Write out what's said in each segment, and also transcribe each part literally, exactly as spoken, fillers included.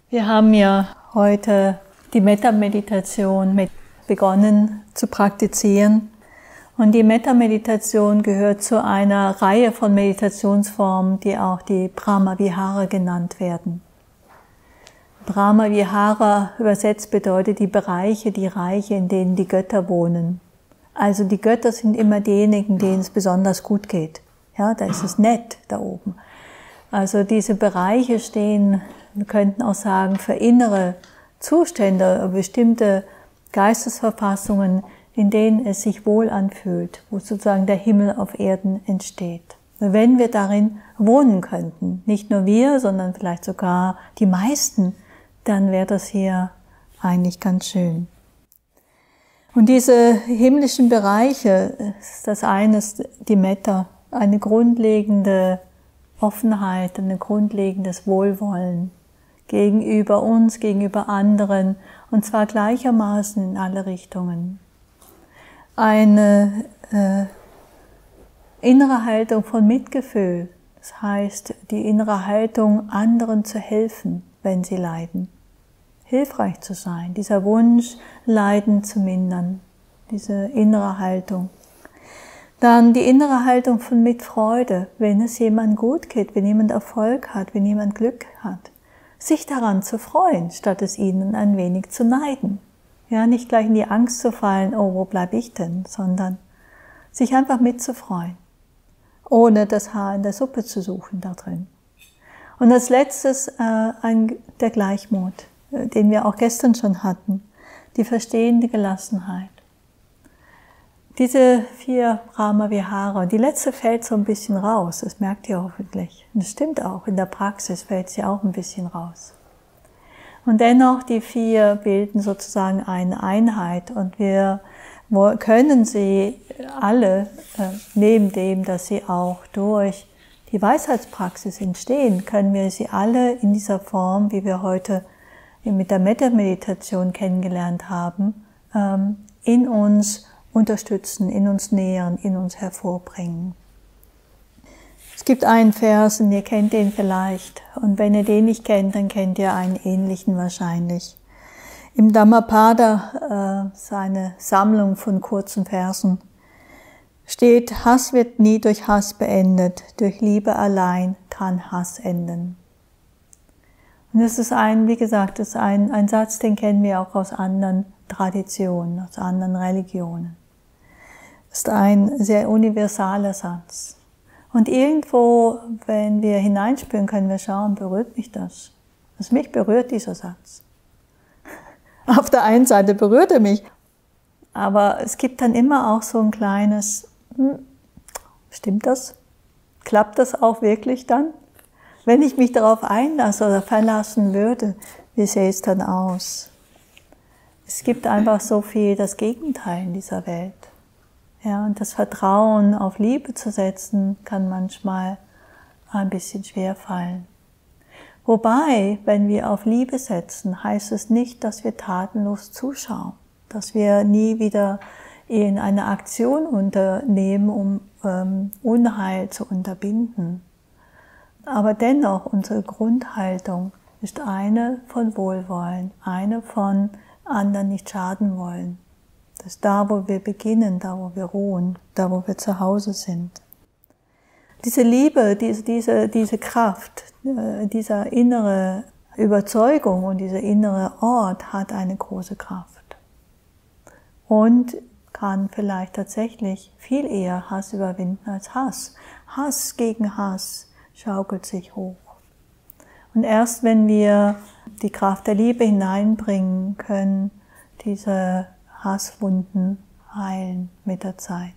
Wir haben ja heute die Metta-Meditation mit begonnen zu praktizieren. Und die Metta-Meditation gehört zu einer Reihe von Meditationsformen, die auch die Brahma-Vihara genannt werden. Brahma-Vihara übersetzt bedeutet die Bereiche, die Reiche, in denen die Götter wohnen. Also die Götter sind immer diejenigen, denen es besonders gut geht. Ja, da ist es nett da oben. Also diese Bereiche stehen, wir könnten auch sagen, für innere Zustände, bestimmte Geistesverfassungen, in denen es sich wohl anfühlt, wo sozusagen der Himmel auf Erden entsteht. Wenn wir darin wohnen könnten, nicht nur wir, sondern vielleicht sogar die meisten, dann wäre das hier eigentlich ganz schön. Und diese himmlischen Bereiche, das eine ist die Metta, eine grundlegende Offenheit, ein grundlegendes Wohlwollen gegenüber uns, gegenüber anderen, und zwar gleichermaßen in alle Richtungen. Eine äh, innere Haltung von Mitgefühl, das heißt die innere Haltung, anderen zu helfen, wenn sie leiden. Hilfreich zu sein, dieser Wunsch, Leiden zu mindern, diese innere Haltung. Dann die innere Haltung von Mitfreude, wenn es jemandem gut geht, wenn jemand Erfolg hat, wenn jemand Glück hat. Sich daran zu freuen, statt es ihnen ein wenig zu neiden. Ja, nicht gleich in die Angst zu fallen, oh, wo bleibe ich denn, sondern sich einfach mitzufreuen, ohne das Haar in der Suppe zu suchen da drin. Und als letztes äh, ein, der Gleichmut, äh, den wir auch gestern schon hatten, die verstehende Gelassenheit. Diese vier Brahma-Vihara, die letzte fällt so ein bisschen raus, das merkt ihr hoffentlich. Und das stimmt auch, in der Praxis fällt sie auch ein bisschen raus. Und dennoch, die vier bilden sozusagen eine Einheit und wir können sie alle, neben dem, dass sie auch durch die Weisheitspraxis entstehen, können wir sie alle in dieser Form, wie wir heute mit der Metta-Meditation kennengelernt haben, in uns unterstützen, in uns nähern, in uns hervorbringen. Es gibt einen Vers, und ihr kennt den vielleicht, und wenn ihr den nicht kennt, dann kennt ihr einen ähnlichen wahrscheinlich. Im Dhammapada, äh, seine Sammlung von kurzen Versen, steht, Hass wird nie durch Hass beendet, durch Liebe allein kann Hass enden. Und das ist ein, wie gesagt, das ist ein, ein Satz, den kennen wir auch aus anderen Traditionen, aus anderen Religionen. Das ist ein sehr universaler Satz. Und irgendwo, wenn wir hineinspüren, können wir schauen, berührt mich das? Also mich berührt dieser Satz. Auf der einen Seite berührt er mich, aber es gibt dann immer auch so ein kleines, hm, stimmt das? Klappt das auch wirklich dann? Wenn ich mich darauf einlasse oder verlassen würde, wie sähe es dann aus? Es gibt einfach so viel das Gegenteil in dieser Welt. Ja, und das Vertrauen auf Liebe zu setzen, kann manchmal ein bisschen schwer fallen. Wobei, wenn wir auf Liebe setzen, heißt es nicht, dass wir tatenlos zuschauen, dass wir nie wieder in eine Aktion unternehmen, um ähm, Unheil zu unterbinden. Aber dennoch, unsere Grundhaltung ist eine von Wohlwollen, eine von anderen nicht schaden wollen. Das ist da, wo wir beginnen, da, wo wir ruhen, da, wo wir zu Hause sind. Diese Liebe, diese, diese, diese Kraft, dieser innere Überzeugung und dieser innere Ort hat eine große Kraft. Und kann vielleicht tatsächlich viel eher Hass überwinden als Hass. Hass gegen Hass schaukelt sich hoch. Und erst wenn wir die Kraft der Liebe hineinbringen können, diese Hasswunden heilen mit der Zeit.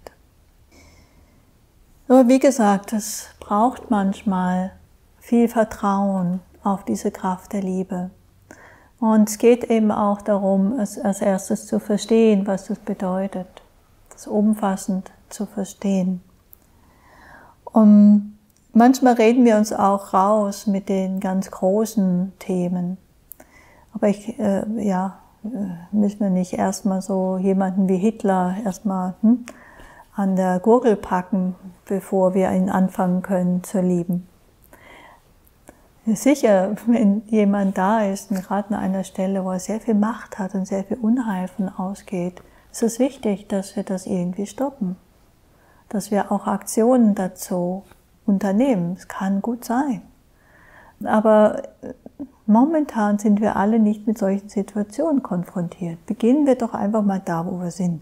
Aber wie gesagt, es braucht manchmal viel Vertrauen auf diese Kraft der Liebe. Und es geht eben auch darum, es als erstes zu verstehen, was das bedeutet, das umfassend zu verstehen. Und manchmal reden wir uns auch raus mit den ganz großen Themen. Aber ich, äh, ja, müssen wir nicht erstmal so jemanden wie Hitler erstmal hm, an der Gurgel packen, bevor wir ihn anfangen können zu lieben. Sicher, wenn jemand da ist, gerade an einer Stelle, wo er sehr viel Macht hat und sehr viel Unheil von ausgeht, ist es wichtig, dass wir das irgendwie stoppen. Dass wir auch Aktionen dazu unternehmen. Es kann gut sein. Aber momentan sind wir alle nicht mit solchen Situationen konfrontiert. Beginnen wir doch einfach mal da, wo wir sind.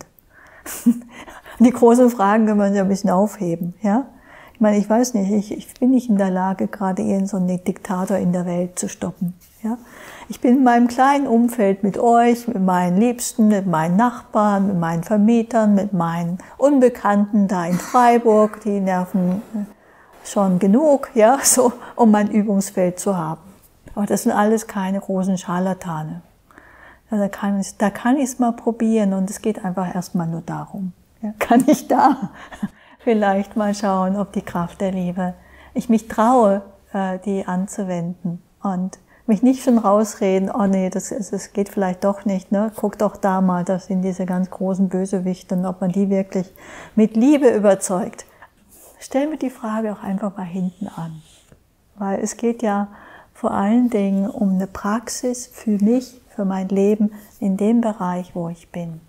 Die großen Fragen können wir uns ja ein bisschen aufheben, ja? Ich meine, ich weiß nicht, ich, ich bin nicht in der Lage, gerade irgend so einen Diktator in der Welt zu stoppen. Ja? Ich bin in meinem kleinen Umfeld mit euch, mit meinen Liebsten, mit meinen Nachbarn, mit meinen Vermietern, mit meinen Unbekannten da in Freiburg, die nerven schon genug, ja, so, um mein Übungsfeld zu haben. Aber das sind alles keine großen Scharlatane. Ja, da kann ich, da kann ich es mal probieren und es geht einfach erstmal nur darum. Ja, kann ich da vielleicht mal schauen, ob die Kraft der Liebe, ich mich traue, die anzuwenden und mich nicht schon rausreden, oh nee, das, das geht vielleicht doch nicht, ne? Guck doch da mal, das sind diese ganz großen Bösewichte und ob man die wirklich mit Liebe überzeugt. Stell mir die Frage auch einfach mal hinten an, weil es geht ja vor allen Dingen um eine Praxis für mich, für mein Leben in dem Bereich, wo ich bin.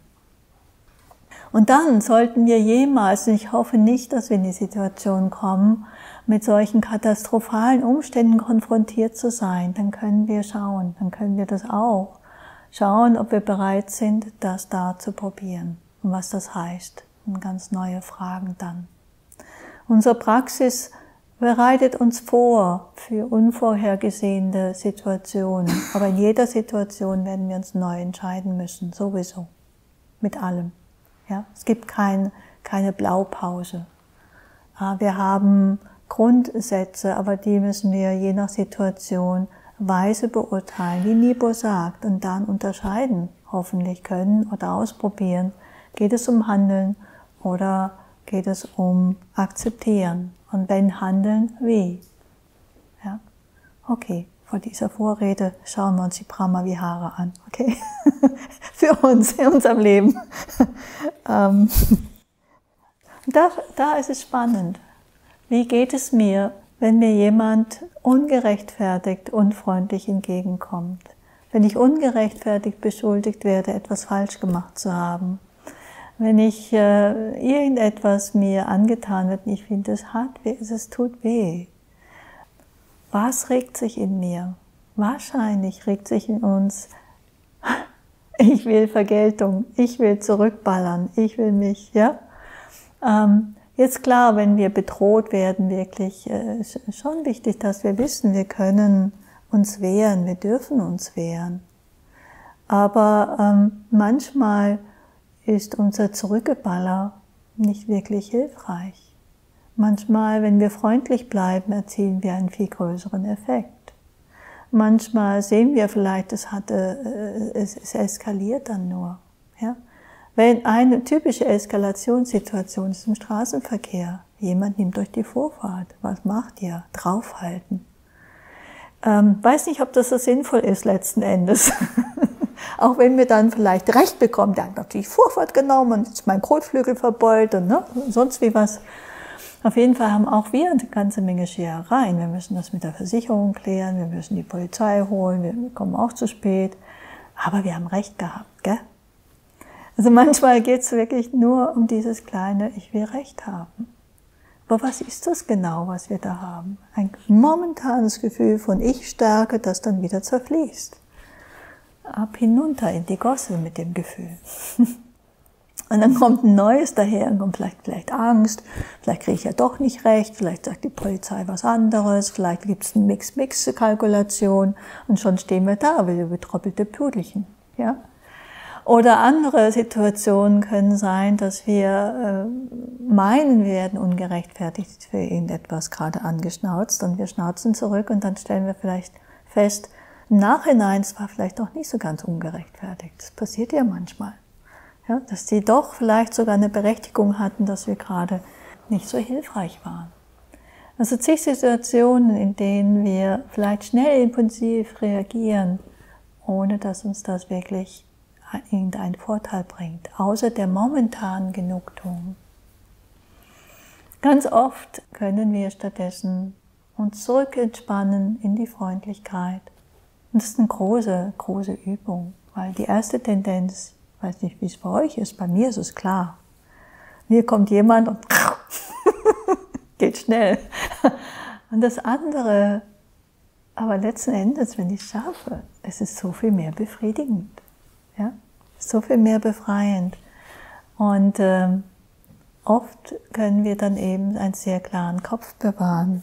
Und dann sollten wir jemals, und ich hoffe nicht, dass wir in die Situation kommen, mit solchen katastrophalen Umständen konfrontiert zu sein, dann können wir schauen, dann können wir das auch schauen, ob wir bereit sind, das da zu probieren und was das heißt. Und ganz neue Fragen dann. Unsere Praxis bereitet uns vor für unvorhergesehene Situationen, aber in jeder Situation werden wir uns neu entscheiden müssen, sowieso, mit allem. Ja, es gibt kein, keine Blaupause. Wir haben Grundsätze, aber die müssen wir je nach Situation weise beurteilen, wie Nibo sagt, und dann unterscheiden, hoffentlich können oder ausprobieren. Geht es um Handeln oder geht es um Akzeptieren? Und wenn Handeln, wie? Ja, okay. Vor dieser Vorrede schauen wir uns die Brahma-Vihara an, okay? Für uns, in unserem Leben. ähm, da, da ist es spannend. Wie geht es mir, wenn mir jemand ungerechtfertigt, unfreundlich entgegenkommt? Wenn ich ungerechtfertigt beschuldigt werde, etwas falsch gemacht zu haben? Wenn ich äh, irgendetwas mir angetan wird und ich finde, es hat weh, es tut weh. Was regt sich in mir? Wahrscheinlich regt sich in uns, ich will Vergeltung, ich will zurückballern, ich will mich, ja? Ähm, jetzt klar, wenn wir bedroht werden, wirklich äh, schon wichtig, dass wir wissen, wir können uns wehren, wir dürfen uns wehren. Aber ähm, manchmal ist unser Zurückgeballer nicht wirklich hilfreich. Manchmal, wenn wir freundlich bleiben, erzielen wir einen viel größeren Effekt. Manchmal sehen wir vielleicht, es, hat, äh, es, es eskaliert dann nur. Ja? Wenn eine typische Eskalationssituation ist im Straßenverkehr, jemand nimmt euch die Vorfahrt, was macht ihr? Draufhalten. Ähm, weiß nicht, ob das so sinnvoll ist letzten Endes. Auch wenn wir dann vielleicht Recht bekommen, der hat natürlich Vorfahrt genommen und ist mein Kotflügel verbeult und ne, sonst wie was. Auf jeden Fall haben auch wir eine ganze Menge Scherereien. Wir müssen das mit der Versicherung klären, wir müssen die Polizei holen, wir kommen auch zu spät. Aber wir haben Recht gehabt, gell? Also manchmal geht es wirklich nur um dieses kleine, ich will Recht haben. Aber was ist das genau, was wir da haben? Ein momentanes Gefühl von Ich-Stärke, das dann wieder zerfließt. Ab hinunter in die Gosse mit dem Gefühl. Und dann kommt ein neues daher, und kommt vielleicht, vielleicht Angst, vielleicht kriege ich ja doch nicht recht, vielleicht sagt die Polizei was anderes, vielleicht gibt es eine Mix-Mix-Kalkulation und schon stehen wir da, wie betroppelte Pudelchen. Ja? Oder andere Situationen können sein, dass wir äh, meinen, wir werden ungerechtfertigt für irgendetwas gerade angeschnauzt und wir schnauzen zurück und dann stellen wir vielleicht fest, im Nachhinein, es war vielleicht auch nicht so ganz ungerechtfertigt. Das passiert ja manchmal. Ja, dass die doch vielleicht sogar eine Berechtigung hatten, dass wir gerade nicht so hilfreich waren. Also zig Situationen, in denen wir vielleicht schnell impulsiv reagieren, ohne dass uns das wirklich irgendeinen Vorteil bringt, außer der momentanen Genugtuung. Ganz oft können wir stattdessen und zurück entspannen in die Freundlichkeit. Und das ist eine große, große Übung, weil die erste Tendenz, ich weiß nicht, wie es bei euch ist, bei mir ist es klar. Mir kommt jemand und geht schnell. Und das andere, aber letzten Endes, wenn ich es schaffe, es ist so viel mehr befriedigend, ja, so viel mehr befreiend. Und ähm, oft können wir dann eben einen sehr klaren Kopf bewahren.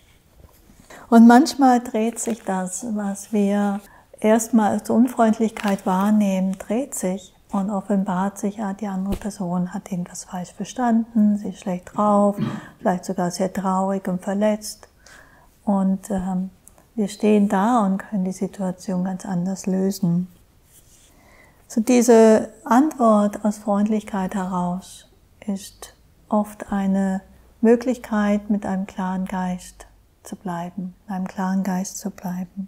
Und manchmal dreht sich das, was wir erstmal als Unfreundlichkeit wahrnehmen, dreht sich und offenbart sich, ja, die andere Person hat irgendwas falsch verstanden, sie ist schlecht drauf, vielleicht sogar sehr traurig und verletzt. Und ähm, wir stehen da und können die Situation ganz anders lösen. So diese Antwort aus Freundlichkeit heraus ist oft eine Möglichkeit, mit einem klaren Geist zu bleiben, mit einem klaren Geist zu bleiben.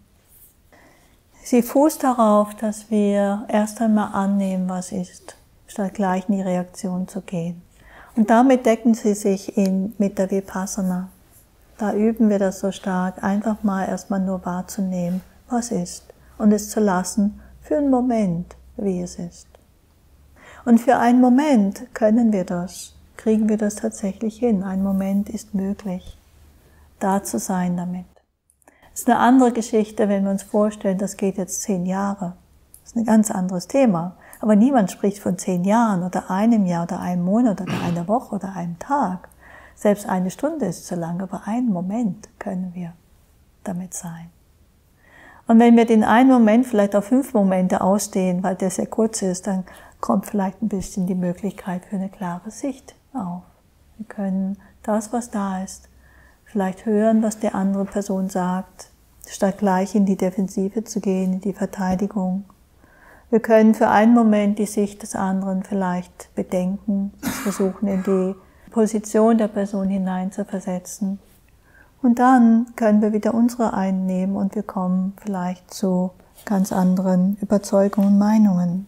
Sie fußt darauf, dass wir erst einmal annehmen, was ist, statt gleich in die Reaktion zu gehen. Und damit decken sie sich in, mit der Vipassana. Da üben wir das so stark, einfach mal erstmal nur wahrzunehmen, was ist, und es zu lassen für einen Moment, wie es ist. Und für einen Moment können wir das, kriegen wir das tatsächlich hin. Ein Moment ist möglich, da zu sein damit. Das ist eine andere Geschichte, wenn wir uns vorstellen, das geht jetzt zehn Jahre. Das ist ein ganz anderes Thema. Aber niemand spricht von zehn Jahren oder einem Jahr oder einem Monat oder einer Woche oder einem Tag. Selbst eine Stunde ist zu lang, aber einen Moment können wir damit sein. Und wenn wir den einen Moment vielleicht auf fünf Momente ausdehnen, weil der sehr kurz ist, dann kommt vielleicht ein bisschen die Möglichkeit für eine klare Sicht auf. Wir können das, was da ist, vielleicht hören, was die andere Person sagt, statt gleich in die Defensive zu gehen, in die Verteidigung. Wir können für einen Moment die Sicht des anderen vielleicht bedenken, versuchen in die Position der Person hinein zu versetzen. Und dann können wir wieder unsere einnehmen und wir kommen vielleicht zu ganz anderen Überzeugungen und Meinungen.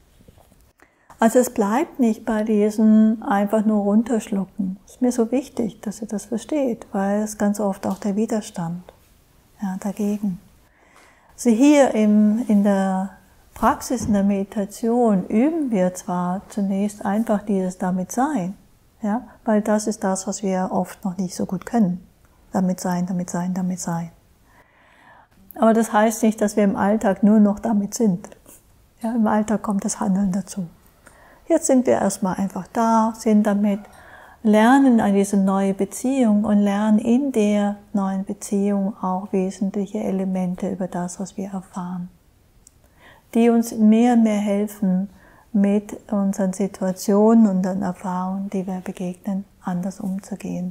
Also es bleibt nicht bei diesem einfach nur runterschlucken. Es ist mir so wichtig, dass ihr das versteht, weil es ganz oft auch der Widerstand, ja, dagegen. Also hier im, in der Praxis, in der Meditation üben wir zwar zunächst einfach dieses damit sein, ja, weil das ist das, was wir oft noch nicht so gut können. Damit sein, damit sein, damit sein. Aber das heißt nicht, dass wir im Alltag nur noch damit sind. Ja, im Alltag kommt das Handeln dazu. Jetzt sind wir erstmal einfach da, sind damit, lernen an diese neue Beziehung und lernen in der neuen Beziehung auch wesentliche Elemente über das, was wir erfahren, die uns mehr und mehr helfen, mit unseren Situationen und den Erfahrungen, die wir begegnen, anders umzugehen.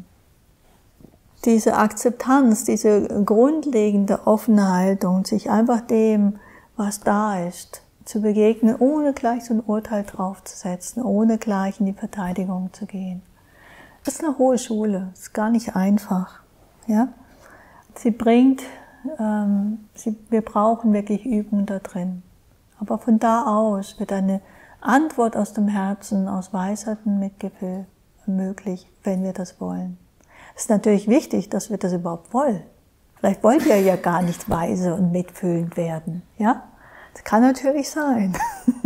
Diese Akzeptanz, diese grundlegende offene Haltung, sich einfach dem, was da ist, zu begegnen, ohne gleich so ein Urteil draufzusetzen, ohne gleich in die Verteidigung zu gehen. Das ist eine hohe Schule, das ist gar nicht einfach. Ja? Sie bringt, ähm, sie, wir brauchen wirklich Übung da drin. Aber von da aus wird eine Antwort aus dem Herzen, aus Weisheit und Mitgefühl möglich, wenn wir das wollen. Es ist natürlich wichtig, dass wir das überhaupt wollen. Vielleicht wollen wir ja gar nicht weise und mitfühlend werden, ja? Das kann natürlich sein.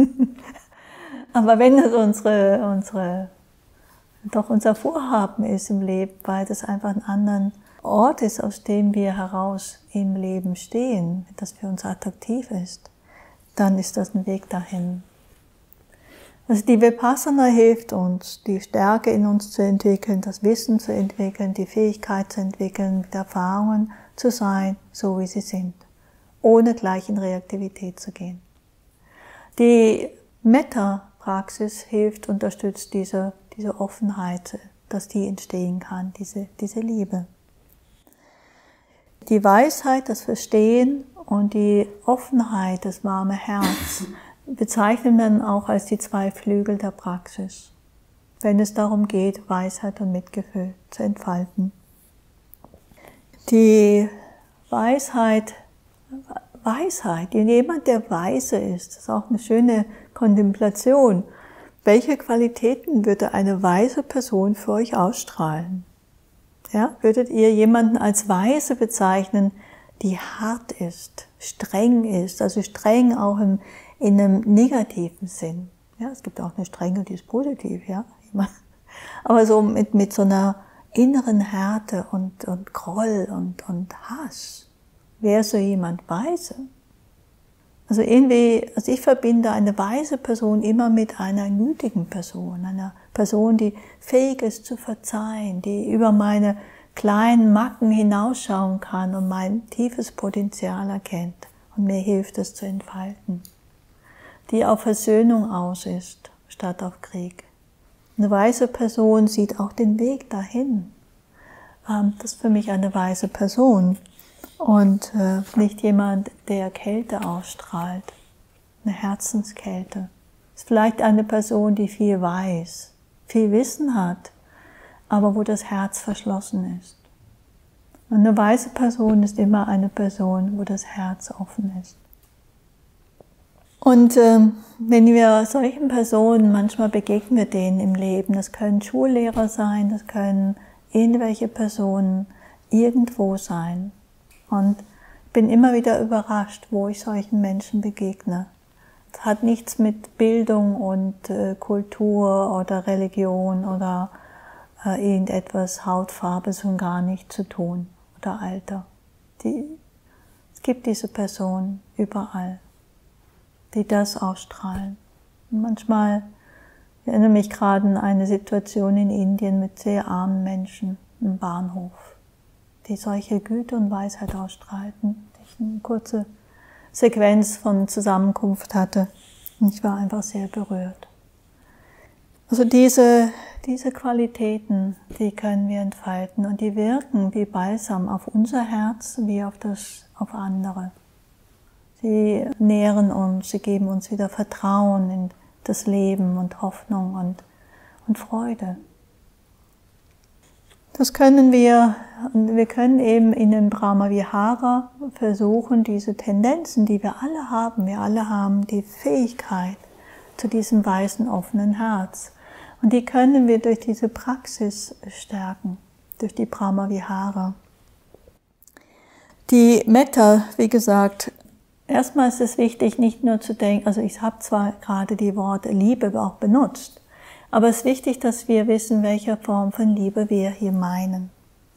Aber wenn das unsere, unsere, doch unser Vorhaben ist im Leben, weil das einfach ein anderer Ort ist, aus dem wir heraus im Leben stehen, das für uns attraktiv ist, dann ist das ein Weg dahin. Also die Vipassana hilft uns, die Stärke in uns zu entwickeln, das Wissen zu entwickeln, die Fähigkeit zu entwickeln, mit Erfahrungen zu sein, so wie sie sind, ohne gleich in Reaktivität zu gehen. Die Metta-Praxis hilft, unterstützt diese, diese Offenheit, dass die entstehen kann, diese, diese Liebe. Die Weisheit, das Verstehen und die Offenheit, das warme Herz, bezeichnet man auch als die zwei Flügel der Praxis, wenn es darum geht, Weisheit und Mitgefühl zu entfalten. Die Weisheit, Weisheit, jemand, der weise ist, das ist auch eine schöne Kontemplation. Welche Qualitäten würde eine weise Person für euch ausstrahlen? Ja, würdet ihr jemanden als weise bezeichnen, die hart ist, streng ist, also streng auch im, in einem negativen Sinn. Ja, es gibt auch eine Strenge, die ist positiv, ja. Aber so mit, mit so einer inneren Härte und, und Groll und, und Hass. Wäre so jemand weise? Also irgendwie, also ich verbinde eine weise Person immer mit einer gütigen Person, einer Person, die fähig ist zu verzeihen, die über meine kleinen Macken hinausschauen kann und mein tiefes Potenzial erkennt und mir hilft, es zu entfalten. Die auf Versöhnung aus ist, statt auf Krieg. Eine weise Person sieht auch den Weg dahin. Das ist für mich eine weise Person. Und äh, nicht jemand, der Kälte ausstrahlt, eine Herzenskälte. Ist vielleicht eine Person, die viel weiß, viel Wissen hat, aber wo das Herz verschlossen ist. Und eine weise Person ist immer eine Person, wo das Herz offen ist. Und äh, wenn wir solchen Personen, manchmal begegnen wir denen im Leben, das können Schullehrer sein, das können irgendwelche Personen irgendwo sein. Und ich bin immer wieder überrascht, wo ich solchen Menschen begegne. Es hat nichts mit Bildung und äh, Kultur oder Religion oder äh, irgendetwas, Hautfarbe, schon gar nicht zu tun oder Alter. Die, es gibt diese Personen überall, die das ausstrahlen. Und manchmal, ich erinnere mich gerade an eine Situation in Indien mit sehr armen Menschen im Bahnhof, die solche Güte und Weisheit ausstrahlten, die ich eine kurze Sequenz von Zusammenkunft hatte. Und ich war einfach sehr berührt. Also diese, diese Qualitäten, die können wir entfalten und die wirken wie Balsam auf unser Herz, wie auf das, auf andere. Sie nähren uns, sie geben uns wieder Vertrauen in das Leben und Hoffnung und, und Freude. Das können wir, wir können eben in dem Brahma Vihara versuchen, diese Tendenzen, die wir alle haben, wir alle haben die Fähigkeit zu diesem weißen, offenen Herz. Und die können wir durch diese Praxis stärken, durch die Brahma Vihara. Die Metta, wie gesagt, erstmal ist es wichtig, nicht nur zu denken, also ich habe zwar gerade die Worte Liebe auch benutzt, aber es ist wichtig, dass wir wissen, welche Form von Liebe wir hier meinen.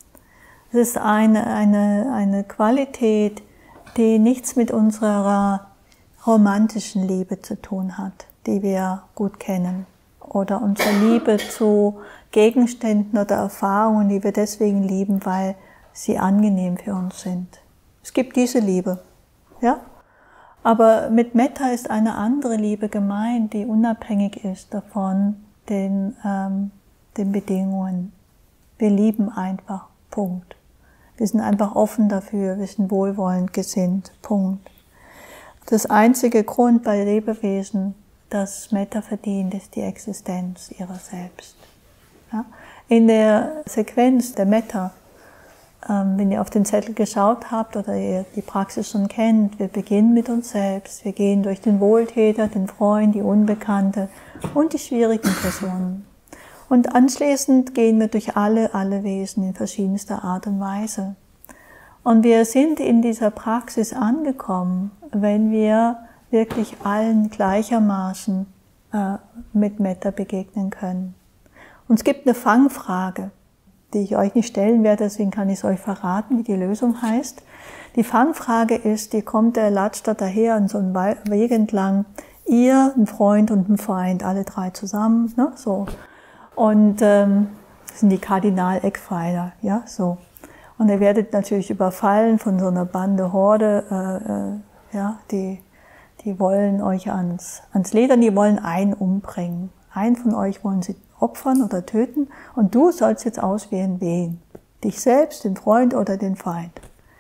Es ist eine, eine, eine Qualität, die nichts mit unserer romantischen Liebe zu tun hat, die wir gut kennen. Oder unsere Liebe zu Gegenständen oder Erfahrungen, die wir deswegen lieben, weil sie angenehm für uns sind. Es gibt diese Liebe, ja? Aber mit Metta ist eine andere Liebe gemeint, die unabhängig ist davon, den, ähm, den Bedingungen. Wir lieben einfach, Punkt. Wir sind einfach offen dafür, wir sind wohlwollend gesinnt, Punkt. Das einzige Grund bei Lebewesen, das Metta verdient, ist die Existenz ihrer selbst. Ja? In der Sequenz der Metta, ähm, wenn ihr auf den Zettel geschaut habt oder ihr die Praxis schon kennt, wir beginnen mit uns selbst, wir gehen durch den Wohltäter, den Freund, die Unbekannte und die schwierigen Personen. Und anschließend gehen wir durch alle, alle Wesen in verschiedenster Art und Weise. Und wir sind in dieser Praxis angekommen, wenn wir wirklich allen gleichermaßen äh, mit Metta begegnen können. Und es gibt eine Fangfrage, die ich euch nicht stellen werde, deswegen kann ich es euch verraten, wie die Lösung heißt. Die Fangfrage ist, die kommt der Latschda daher an so einem Weg entlang, ihr, ein Freund und ein Feind, alle drei zusammen, ne, so. Und ähm, das sind die Kardinal-Eckpfeiler, ja, so. Und ihr werdet natürlich überfallen von so einer Bande Horde, äh, äh, ja, die, die wollen euch ans, ans Leder, die wollen einen umbringen. Einen von euch wollen sie opfern oder töten und du sollst jetzt auswählen, wen. Dich selbst, den Freund oder den Feind.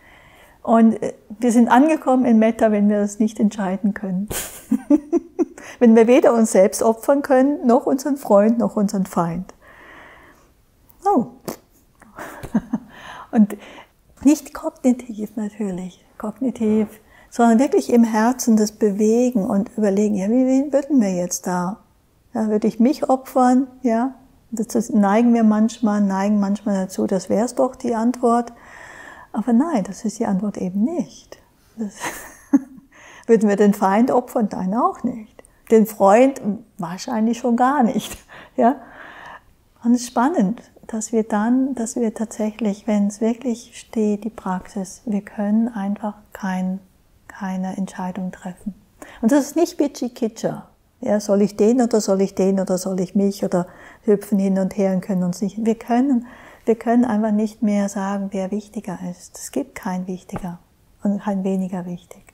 Und wir sind angekommen in Metta, wenn wir das nicht entscheiden können. Wenn wir weder uns selbst opfern können, noch unseren Freund, noch unseren Feind. Oh. Und nicht kognitiv natürlich, kognitiv, sondern wirklich im Herzen das Bewegen und überlegen, ja, wie wen würden wir jetzt da? Ja, würde ich mich opfern, ja, Das neigen wir manchmal, neigen manchmal dazu, das wäre es doch die Antwort. Aber nein, das ist die Antwort eben nicht. Das würden wir den Feind opfern? Nein, auch nicht. Den Freund wahrscheinlich schon gar nicht. Ja? Und es ist spannend, dass wir dann, dass wir tatsächlich, wenn es wirklich steht, die Praxis, wir können einfach kein, keine Entscheidung treffen. Und das ist nicht Bitchy-Kitscher. Ja, soll ich den oder soll ich den oder soll ich mich oder hüpfen hin und her und können uns nicht. Wir können, wir können einfach nicht mehr sagen, wer wichtiger ist. Es gibt kein wichtiger und kein weniger wichtig.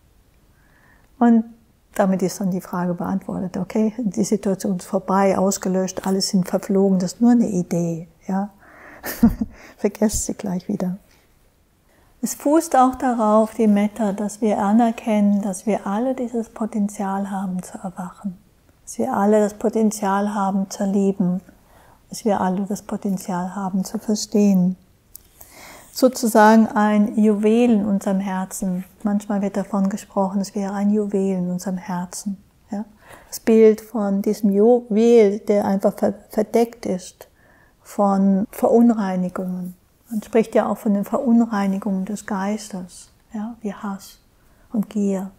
Und damit ist dann die Frage beantwortet. Okay, die Situation ist vorbei, ausgelöscht, alles sind verflogen, das ist nur eine Idee. Ja? Vergesst sie gleich wieder. Es fußt auch darauf, die Metta, dass wir anerkennen, dass wir alle dieses Potenzial haben zu erwachen. Dass wir alle das Potenzial haben zu lieben. Dass wir alle das Potenzial haben zu verstehen. Sozusagen ein Juwel in unserem Herzen. Manchmal wird davon gesprochen, es wäre ein Juwel in unserem Herzen. Ja? Das Bild von diesem Juwel, der einfach verdeckt ist von Verunreinigungen. Man spricht ja auch von den Verunreinigungen des Geistes, ja, wie Hass und Gier.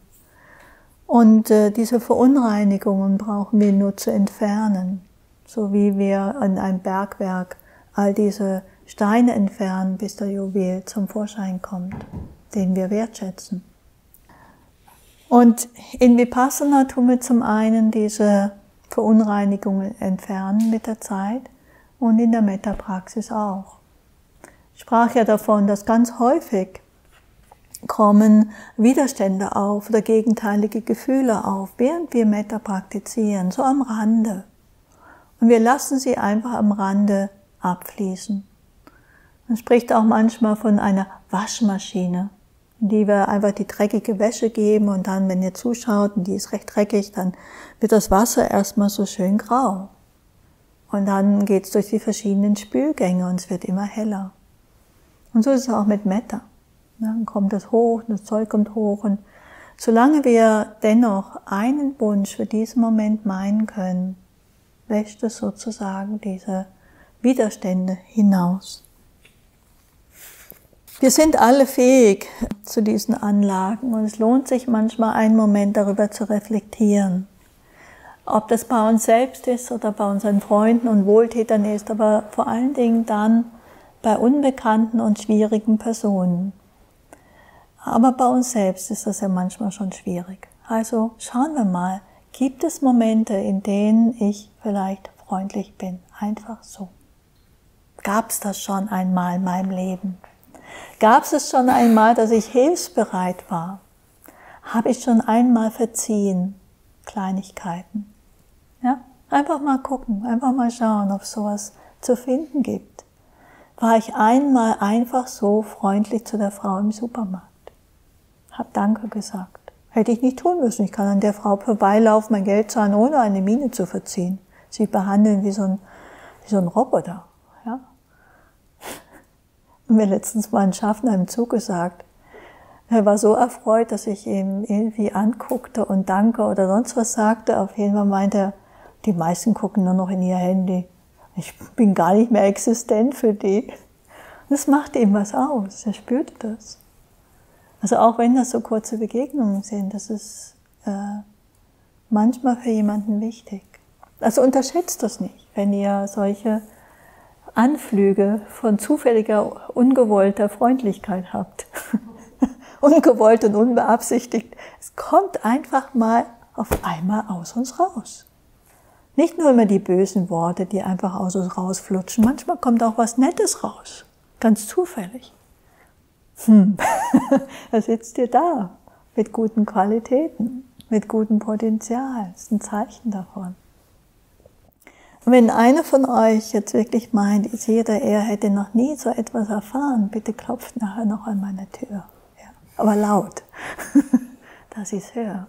Und äh, diese Verunreinigungen brauchen wir nur zu entfernen, so wie wir an einem Bergwerk all diese Steine entfernen, bis der Juwel zum Vorschein kommt, den wir wertschätzen. Und in Vipassana tun wir zum einen diese Verunreinigungen entfernen mit der Zeit und in der Metta-Praxis auch. Ich sprach ja davon, dass ganz häufig kommen Widerstände auf oder gegenteilige Gefühle auf, während wir Metta praktizieren, so am Rande. Und wir lassen sie einfach am Rande abfließen. Man spricht auch manchmal von einer Waschmaschine, in die wir einfach die dreckige Wäsche geben und dann, wenn ihr zuschaut und die ist recht dreckig, dann wird das Wasser erstmal so schön grau. Und dann geht es durch die verschiedenen Spülgänge und es wird immer heller. Und so ist es auch mit Metta. Dann kommt das hoch, das Zeug kommt hoch. Und solange wir dennoch einen Wunsch für diesen Moment meinen können, wäscht es sozusagen diese Widerstände hinaus. Wir sind alle fähig zu diesen Anlagen und es lohnt sich manchmal einen Moment darüber zu reflektieren. Ob das bei uns selbst ist oder bei unseren Freunden und Wohltätern ist, aber vor allen Dingen dann bei unbekannten und schwierigen Personen. Aber bei uns selbst ist das ja manchmal schon schwierig. Also schauen wir mal, gibt es Momente, in denen ich vielleicht freundlich bin? Einfach so. Gab es das schon einmal in meinem Leben? Gab es es schon einmal, dass ich hilfsbereit war? Habe ich schon einmal verziehen? Kleinigkeiten. Ja? Einfach mal gucken, einfach mal schauen, ob es sowas zu finden gibt. War ich einmal einfach so freundlich zu der Frau im Supermarkt. Hab Danke gesagt. Hätte ich nicht tun müssen. Ich kann an der Frau vorbeilaufen, mein Geld zahlen, ohne eine Miene zu verziehen. Sie behandeln wie so ein, wie so ein Roboter. Ja? Und mir letztens mal ein Schaffner im Zug gesagt, er war so erfreut, dass ich ihm irgendwie anguckte und Danke oder sonst was sagte. Auf jeden Fall meinte er, die meisten gucken nur noch in ihr Handy. Ich bin gar nicht mehr existent für die. Das macht ihm was aus, er spürte das. Also auch wenn das so kurze Begegnungen sind, das ist äh, manchmal für jemanden wichtig. Also unterschätzt das nicht, wenn ihr solche Anflüge von zufälliger, ungewollter Freundlichkeit habt. Ungewollt und unbeabsichtigt. Es kommt einfach mal auf einmal aus uns raus. Nicht nur immer die bösen Worte, die einfach aus uns rausflutschen. Manchmal kommt auch was Nettes raus. Ganz zufällig. Hm, da sitzt ihr da. Mit guten Qualitäten. Mit gutem Potenzial. Das ist ein Zeichen davon. Und wenn einer von euch jetzt wirklich meint, sie oder er hätte noch nie so etwas erfahren, bitte klopft nachher noch an meine Tür. Ja, aber laut, dass ich es höre.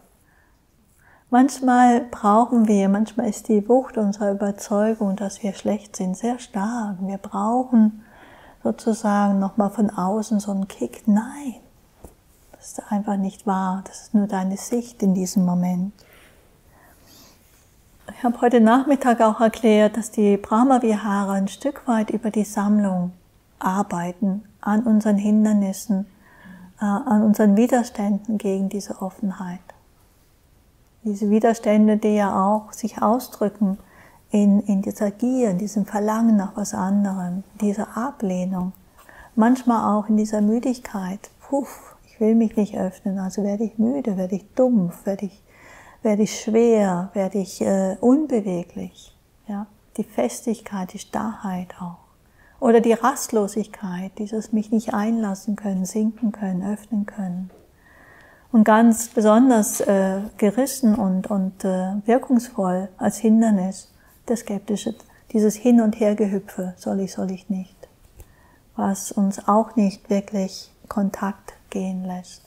Manchmal brauchen wir, manchmal ist die Wucht unserer Überzeugung, dass wir schlecht sind, sehr stark. Wir brauchen sozusagen nochmal von außen so einen Kick. Nein, das ist einfach nicht wahr. Das ist nur deine Sicht in diesem Moment. Ich habe heute Nachmittag auch erklärt, dass die Brahma-Vihara ein Stück weit über die Sammlung arbeiten, an unseren Hindernissen, äh, an unseren Widerständen gegen diese Offenheit. Diese Widerstände, die ja auch sich ausdrücken in, in dieser Gier, in diesem Verlangen nach was anderem, dieser Ablehnung, manchmal auch in dieser Müdigkeit. Puh, ich will mich nicht öffnen, also werde ich müde, werde ich dumpf, werde ich werde ich schwer, werde ich äh, unbeweglich. Ja? Die Festigkeit, die Starrheit auch. Oder die Rastlosigkeit, dieses mich nicht einlassen können, sinken können, öffnen können. Und ganz besonders äh, gerissen und, und äh, wirkungsvoll als Hindernis, der skeptische, dieses Hin- und Hergehüpfe, soll ich, soll ich nicht. Was uns auch nicht wirklich Kontakt gehen lässt.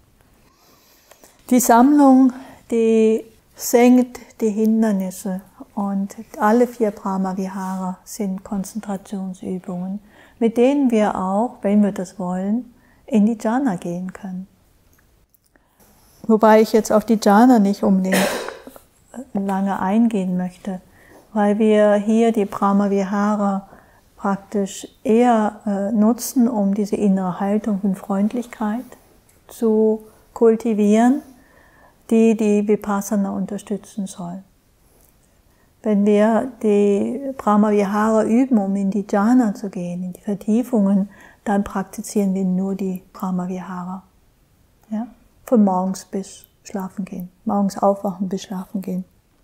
Die Sammlung, die senkt die Hindernisse, und alle vier Brahma-Vihara sind Konzentrationsübungen, mit denen wir auch, wenn wir das wollen, in die Jhana gehen können. Wobei ich jetzt auf die Jhana nicht unbedingt lange eingehen möchte, weil wir hier die Brahma-Vihara praktisch eher äh, nutzen, um diese innere Haltung von Freundlichkeit zu kultivieren, die die Vipassana unterstützen soll. Wenn wir die Brahma-Vihara üben, um in die Jhana zu gehen, in die Vertiefungen, dann praktizieren wir nur die Brahma-Vihara. Ja? Von morgens bis schlafen gehen. Morgens aufwachen bis schlafen gehen.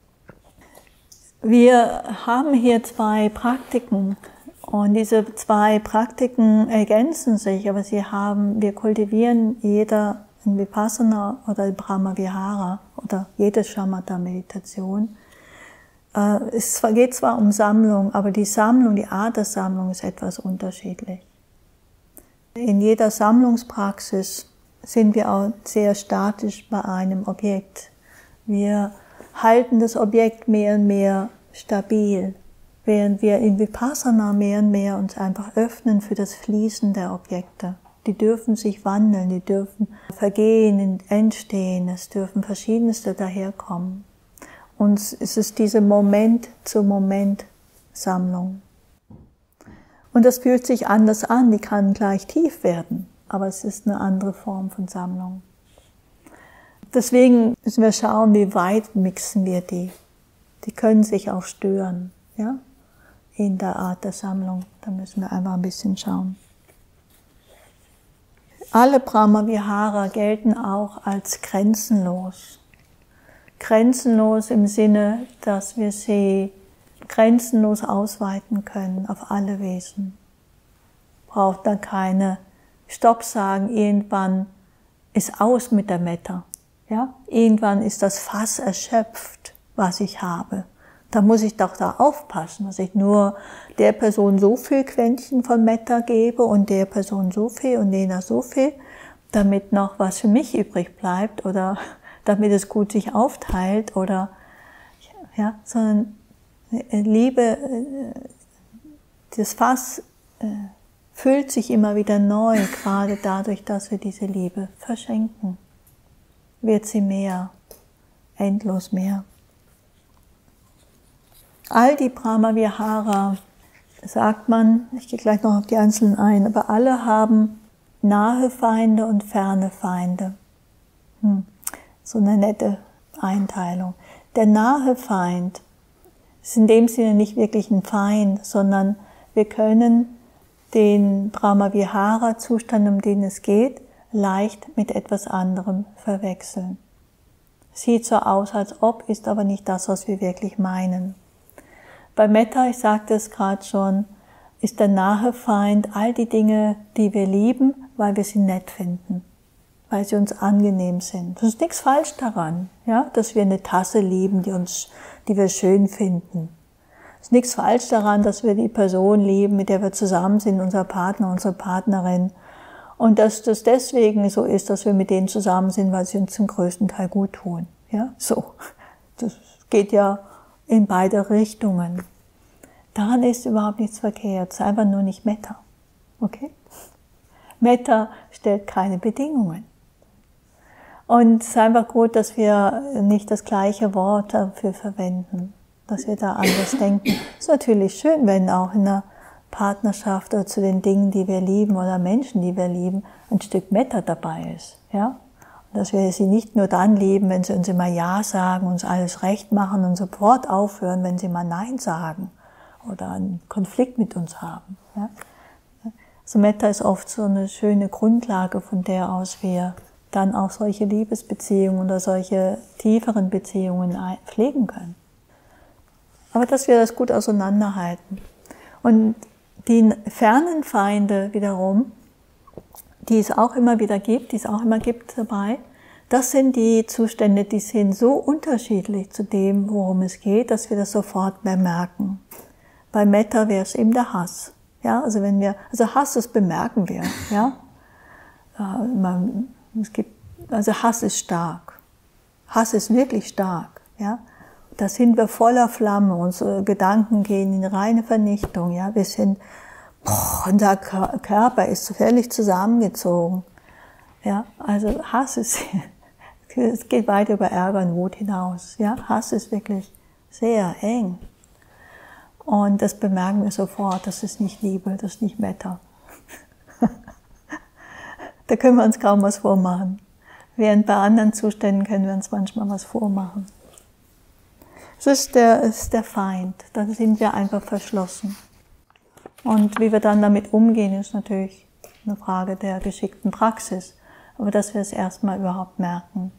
Wir haben hier zwei Praktiken, und diese zwei Praktiken ergänzen sich, aber sie haben, wir kultivieren jeder in Vipassana oder Brahma-Vihara oder jede Shamatha-Meditation. Es geht zwar um Sammlung, aber die Sammlung, die Art der Sammlung ist etwas unterschiedlich. In jeder Sammlungspraxis sind wir auch sehr statisch bei einem Objekt. Wir halten das Objekt mehr und mehr stabil, während wir in Vipassana mehr und mehr uns einfach öffnen für das Fließen der Objekte. Die dürfen sich wandeln, die dürfen vergehen, entstehen, es dürfen verschiedenste daherkommen. Und es ist diese Moment-zu-Moment-Sammlung. Und das fühlt sich anders an, die kann gleich tief werden, aber es ist eine andere Form von Sammlung. Deswegen müssen wir schauen, wie weit mixen wir die. Die können sich auch stören, ja, in der Art der Sammlung. Da müssen wir einfach ein bisschen schauen. Alle Brahma-Vihara gelten auch als grenzenlos. Grenzenlos im Sinne, dass wir sie grenzenlos ausweiten können auf alle Wesen. Braucht dann keine Stopp sagen, irgendwann ist aus mit der Metta. Ja? Irgendwann ist das Fass erschöpft, was ich habe. Da muss ich doch da aufpassen, dass ich nur der Person so viel Quäntchen von Metta gebe und der Person so viel und jener so viel, damit noch was für mich übrig bleibt oder damit es gut sich aufteilt oder, ja, sondern Liebe, das Fass füllt sich immer wieder neu, gerade dadurch, dass wir diese Liebe verschenken. Wird sie mehr, endlos mehr. All die Brahma-Vihara, sagt man, ich gehe gleich noch auf die einzelnen ein, aber alle haben nahe Feinde und ferne Feinde. Hm. So eine nette Einteilung. Der nahe Feind ist in dem Sinne nicht wirklich ein Feind, sondern wir können den Brahma-Vihara-Zustand, um den es geht, leicht mit etwas anderem verwechseln. Sieht so aus, als ob, ist aber nicht das, was wir wirklich meinen. Bei Metta, ich sagte es gerade schon, ist der nahe Feind all die Dinge, die wir lieben, weil wir sie nett finden, weil sie uns angenehm sind. Das ist nichts falsch daran, ja, dass wir eine Tasse lieben, die uns, die wir schön finden. Es ist nichts falsch daran, dass wir die Person lieben, mit der wir zusammen sind, unser Partner, unsere Partnerin. Und dass das deswegen so ist, dass wir mit denen zusammen sind, weil sie uns zum größten Teil gut tun. Ja, so. Das geht ja in beide Richtungen. Daran ist überhaupt nichts verkehrt. Es ist einfach nur nicht Metta. Okay? Metta stellt keine Bedingungen. Und es ist einfach gut, dass wir nicht das gleiche Wort dafür verwenden. dass wir da anders denken. Es ist natürlich schön, wenn auch in einer Partnerschaft oder zu den Dingen, die wir lieben oder Menschen, die wir lieben, ein Stück Metta dabei ist. Ja? Und dass wir sie nicht nur dann lieben, wenn sie uns immer Ja sagen, uns alles recht machen und sofort aufhören, wenn sie mal Nein sagen oder einen Konflikt mit uns haben. Ja? Also Metta ist oft so eine schöne Grundlage, von der aus wir dann auch solche Liebesbeziehungen oder solche tieferen Beziehungen pflegen können. Aber dass wir das gut auseinanderhalten. Und die fernen Feinde wiederum, die es auch immer wieder gibt, die es auch immer gibt dabei, das sind die Zustände, die sind so unterschiedlich zu dem, worum es geht, dass wir das sofort bemerken. Bei Metta wäre es eben der Hass. Ja, also wenn wir, also Hass, das bemerken wir. Ja, äh, man, es gibt, also Hass ist stark. Hass ist wirklich stark. Ja, da sind wir voller Flamme. Unsere Gedanken gehen in reine Vernichtung. Ja, wir sind, boah, unser Körper ist völlig zusammengezogen. Ja, also Hass ist, es geht weit über Ärger und Wut hinaus. Ja, Hass ist wirklich sehr eng. Und das bemerken wir sofort, das ist nicht Liebe, das ist nicht Metta. Da können wir uns kaum was vormachen. Während bei anderen Zuständen können wir uns manchmal was vormachen. Das ist der, das ist der Feind, da sind wir einfach verschlossen. Und wie wir dann damit umgehen, ist natürlich eine Frage der geschickten Praxis. Aber dass wir es erstmal überhaupt merken.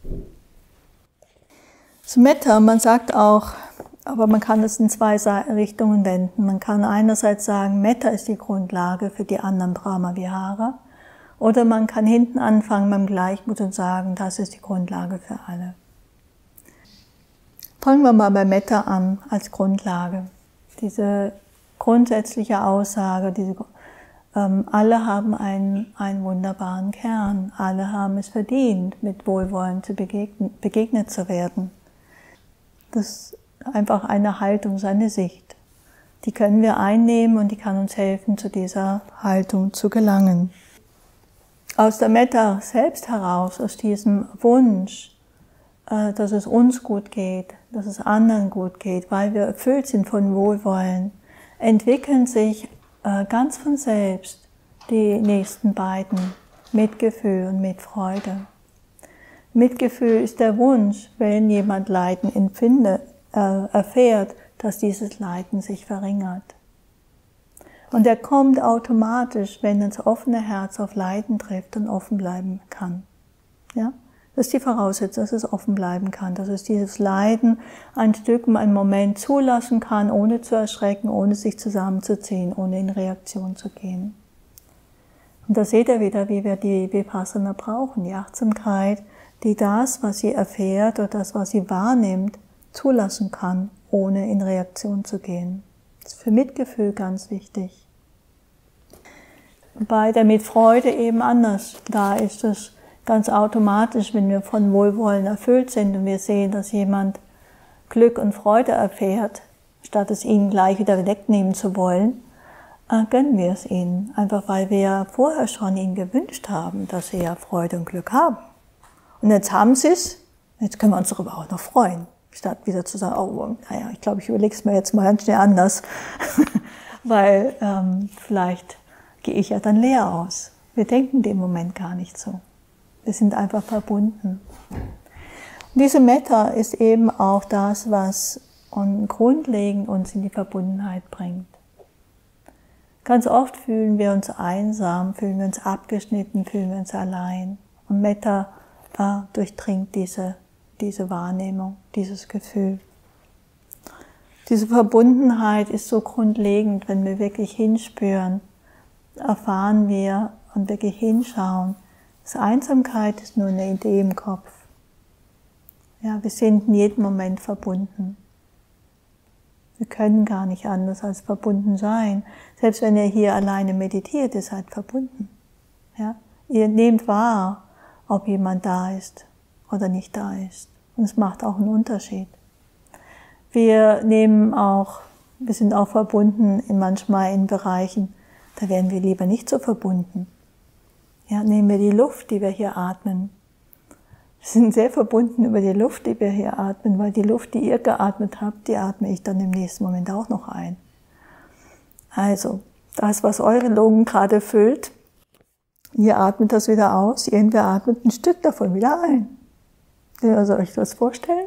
Das Metta, man sagt auch, aber man kann es in zwei Richtungen wenden. Man kann einerseits sagen, Metta ist die Grundlage für die anderen Brahma-Vihara. Oder man kann hinten anfangen beim Gleichmut und sagen, das ist die Grundlage für alle. Fangen wir mal bei Metta an als Grundlage. Diese grundsätzliche Aussage, diese, ähm, alle haben einen, einen wunderbaren Kern. Alle haben es verdient, mit Wohlwollen zu begegnen, begegnet zu werden. Das einfach eine Haltung, seine Sicht. Die können wir einnehmen und die kann uns helfen, zu dieser Haltung zu gelangen. Aus der Metta selbst heraus, aus diesem Wunsch, dass es uns gut geht, dass es anderen gut geht, weil wir erfüllt sind von Wohlwollen, entwickeln sich ganz von selbst die nächsten beiden, Mitgefühl und Mitfreude. Mitgefühl ist der Wunsch, wenn jemand Leiden empfindet, erfährt, dass dieses Leiden sich verringert. Und er kommt automatisch, wenn das offene Herz auf Leiden trifft und offen bleiben kann. Ja? Das ist die Voraussetzung, dass es offen bleiben kann, dass es dieses Leiden ein Stück, einen Moment zulassen kann, ohne zu erschrecken, ohne sich zusammenzuziehen, ohne in Reaktion zu gehen. Und da seht ihr wieder, wie wir die Vipassana brauchen, die Achtsamkeit, die das, was sie erfährt oder das, was sie wahrnimmt, zulassen kann, ohne in Reaktion zu gehen. Das ist für Mitgefühl ganz wichtig. Bei der Mitfreude eben anders. Da ist es ganz automatisch, wenn wir von Wohlwollen erfüllt sind und wir sehen, dass jemand Glück und Freude erfährt, statt es ihnen gleich wieder wegnehmen zu wollen, gönnen wir es ihnen. Einfach weil wir vorher schon ihnen gewünscht haben, dass sie ja Freude und Glück haben. Und jetzt haben sie es, jetzt können wir uns darüber auch noch freuen. Statt wieder zu sagen, oh, naja, ich glaube, ich überlege es mir jetzt mal ganz schnell anders, weil ähm, vielleicht gehe ich ja dann leer aus. Wir denken dem Moment gar nicht so. Wir sind einfach verbunden. Und diese Metta ist eben auch das, was uns grundlegend uns in die Verbundenheit bringt. Ganz oft fühlen wir uns einsam, fühlen wir uns abgeschnitten, fühlen wir uns allein. Und Metta äh, durchdringt diese diese Wahrnehmung, dieses Gefühl. Diese Verbundenheit ist so grundlegend, wenn wir wirklich hinspüren, erfahren wir und wirklich hinschauen. Das Einsamkeit ist nur eine Idee im Kopf. Ja, wir sind in jedem Moment verbunden. Wir können gar nicht anders als verbunden sein. Selbst wenn ihr hier alleine meditiert, ihr seid verbunden. Ja? Ihr nehmt wahr, ob jemand da ist oder nicht da ist. Und es macht auch einen Unterschied. Wir nehmen auch, wir sind auch verbunden in manchmal in Bereichen, da werden wir lieber nicht so verbunden. Ja, nehmen wir die Luft, die wir hier atmen. Wir sind sehr verbunden über die Luft, die wir hier atmen, weil die Luft, die ihr geatmet habt, die atme ich dann im nächsten Moment auch noch ein. Also, das, was eure Lungen gerade füllt, ihr atmet das wieder aus, irgendwer atmet ein Stück davon wieder ein. Soll ich das vorstellen?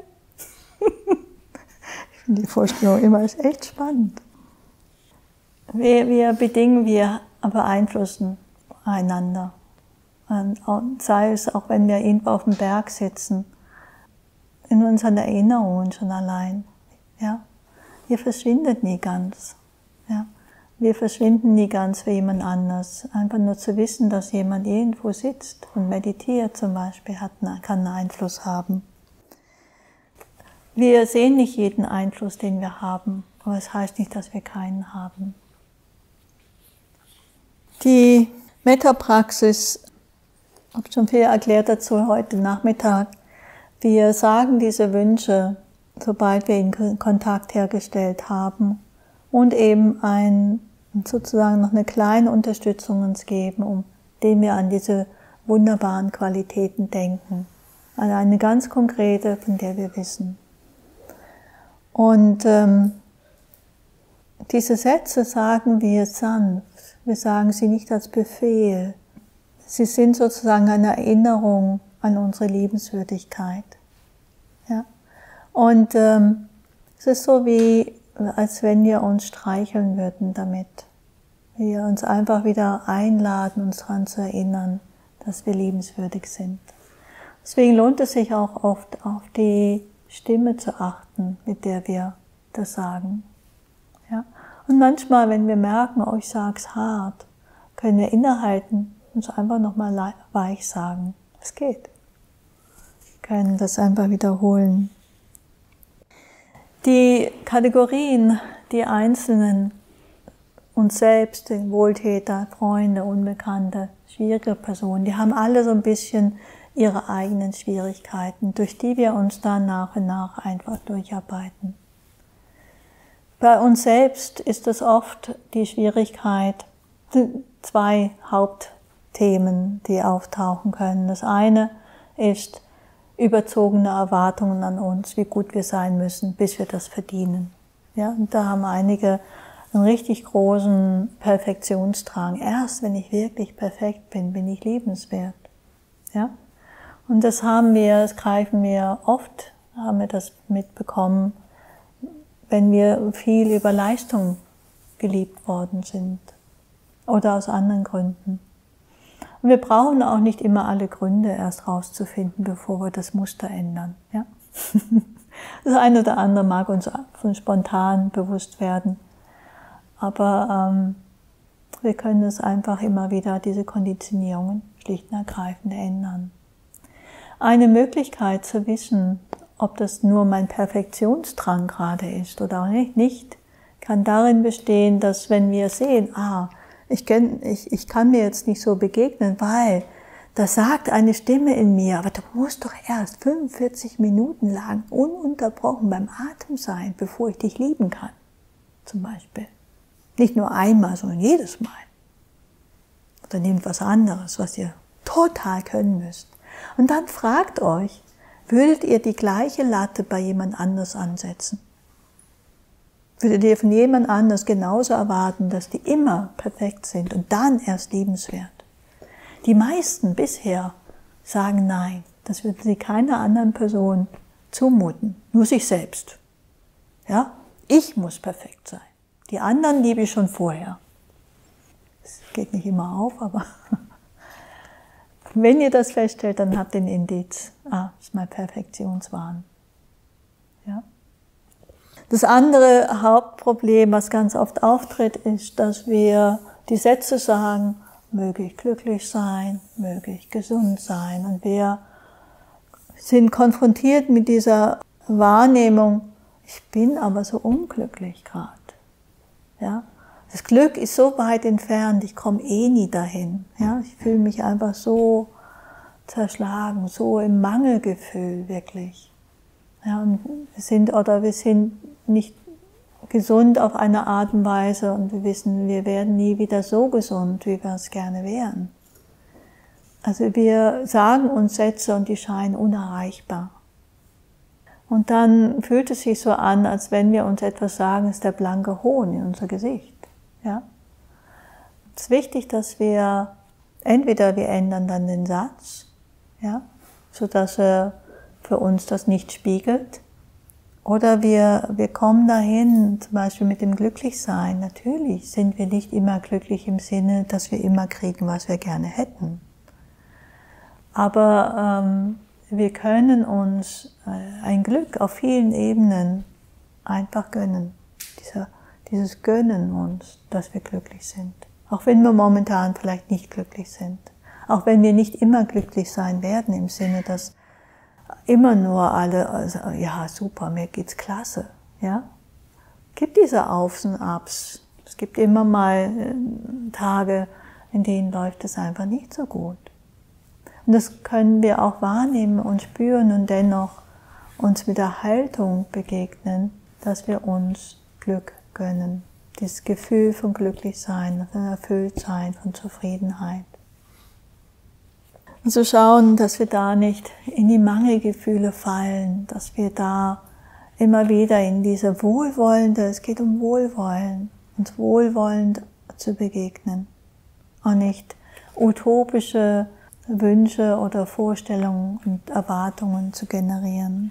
Ich finde die Vorstellung immer echt spannend. Wir, wir bedingen, wir beeinflussen einander. Und sei es auch, wenn wir irgendwo auf dem Berg sitzen, in unseren Erinnerungen schon allein. Ja? Wir verschwinden nie ganz. Ja? Wir verschwinden nie ganz für jemand anders. Einfach nur zu wissen, dass jemand irgendwo sitzt und meditiert zum Beispiel, hat, kann einen Einfluss haben. Wir sehen nicht jeden Einfluss, den wir haben, aber es heißt nicht, dass wir keinen haben. Die Metta-Praxis, ich habe schon viel erklärt dazu heute Nachmittag. Wir sagen diese Wünsche, sobald wir in Kontakt hergestellt haben und eben ein, sozusagen noch eine kleine Unterstützung uns geben, um indem wir an diese wunderbaren Qualitäten denken. An eine ganz konkrete, von der wir wissen. Und ähm, diese Sätze sagen wir sanft. Wir sagen sie nicht als Befehl. Sie sind sozusagen eine Erinnerung an unsere Liebenswürdigkeit. Ja? Und ähm, es ist so wie, als wenn wir uns streicheln würden damit. Wir uns einfach wieder einladen, uns daran zu erinnern, dass wir liebenswürdig sind. Deswegen lohnt es sich auch oft, auf die Stimme zu achten, mit der wir das sagen. Ja? Und manchmal, wenn wir merken, oh, ich sage es hart, können wir innehalten und es einfach nochmal weich sagen. Es geht. Wir können das einfach wiederholen. Die Kategorien, die einzelnen, uns selbst, Wohltäter, Freunde, Unbekannte, schwierige Personen, die haben alle so ein bisschen ihre eigenen Schwierigkeiten, durch die wir uns dann nach und nach einfach durcharbeiten. Bei uns selbst ist es oft die Schwierigkeit, zwei Hauptthemen, die auftauchen können. Das eine ist überzogene Erwartungen an uns, wie gut wir sein müssen, bis wir das verdienen. Ja, und da haben einige einen richtig großen Perfektionsdrang. Erst wenn ich wirklich perfekt bin, bin ich liebenswert. Ja? Und das haben wir, das greifen wir oft, haben wir das mitbekommen, wenn wir viel über Leistung geliebt worden sind oder aus anderen Gründen. Und wir brauchen auch nicht immer alle Gründe erst rauszufinden, bevor wir das Muster ändern. Ja? Das eine oder andere mag uns von spontan bewusst werden, aber ähm, wir können es einfach immer wieder, diese Konditionierungen schlicht und ergreifend ändern. Eine Möglichkeit zu wissen, ob das nur mein Perfektionsdrang gerade ist oder auch nicht, nicht, kann darin bestehen, dass wenn wir sehen, ah, ich kann, ich, ich kann mir jetzt nicht so begegnen, weil da sagt eine Stimme in mir, aber du musst doch erst fünfundvierzig Minuten lang ununterbrochen beim Atem sein, bevor ich dich lieben kann, zum Beispiel. Nicht nur einmal, sondern jedes Mal. Oder nehmt was anderes, was ihr total können müsst. Und dann fragt euch, würdet ihr die gleiche Latte bei jemand anders ansetzen? Würdet ihr von jemand anders genauso erwarten, dass die immer perfekt sind und dann erst liebenswert? Die meisten bisher sagen nein, das würden sie keiner anderen Person zumuten, nur sich selbst. Ja? Ich muss perfekt sein. Die anderen liebe ich schon vorher. Das geht nicht immer auf, aber wenn ihr das feststellt, dann habt ihr den Indiz. Ah, das ist mein Perfektionswahn. Ja? Das andere Hauptproblem, was ganz oft auftritt, ist, dass wir die Sätze sagen, möge ich glücklich sein, möge ich gesund sein. Und wir sind konfrontiert mit dieser Wahrnehmung, ich bin aber so unglücklich gerade. Ja? Das Glück ist so weit entfernt, ich komme eh nie dahin. Ja? Ich fühle mich einfach so zerschlagen, so im Mangelgefühl wirklich. Ja, und wir sind, oder wir sind nicht gesund auf eine Art und Weise und wir wissen, wir werden nie wieder so gesund, wie wir es gerne wären. Also wir sagen uns Sätze und die scheinen unerreichbar. Und dann fühlt es sich so an, als wenn wir uns etwas sagen, ist der blanke Hohn in unser Gesicht. Ja? Es ist wichtig, dass wir entweder wir ändern dann den Satz, ja, sodass er für uns das nicht spiegelt, oder wir, wir kommen dahin, zum Beispiel mit dem Glücklichsein. Natürlich sind wir nicht immer glücklich im Sinne, dass wir immer kriegen, was wir gerne hätten. Aber ähm, wir können uns äh, ein Glück auf vielen Ebenen einfach gönnen. Dieser, dieses Gönnen uns, dass wir glücklich sind. Auch wenn wir momentan vielleicht nicht glücklich sind. Auch wenn wir nicht immer glücklich sein werden, im Sinne, dass immer nur alle, also, ja super, mir geht's klasse. Ja? Es gibt diese Aufs und Abs. Es gibt immer mal äh, Tage, in denen läuft es einfach nicht so gut. Und das können wir auch wahrnehmen und spüren und dennoch uns mit der Haltung begegnen, dass wir uns Glück gönnen. Dieses Gefühl von Glücklichsein, von Erfülltsein, von Zufriedenheit. Und so schauen, dass wir da nicht in die Mangelgefühle fallen, dass wir da immer wieder in diese Wohlwollende, es geht um Wohlwollen, uns wohlwollend zu begegnen und nicht utopische Wünsche oder Vorstellungen und Erwartungen zu generieren.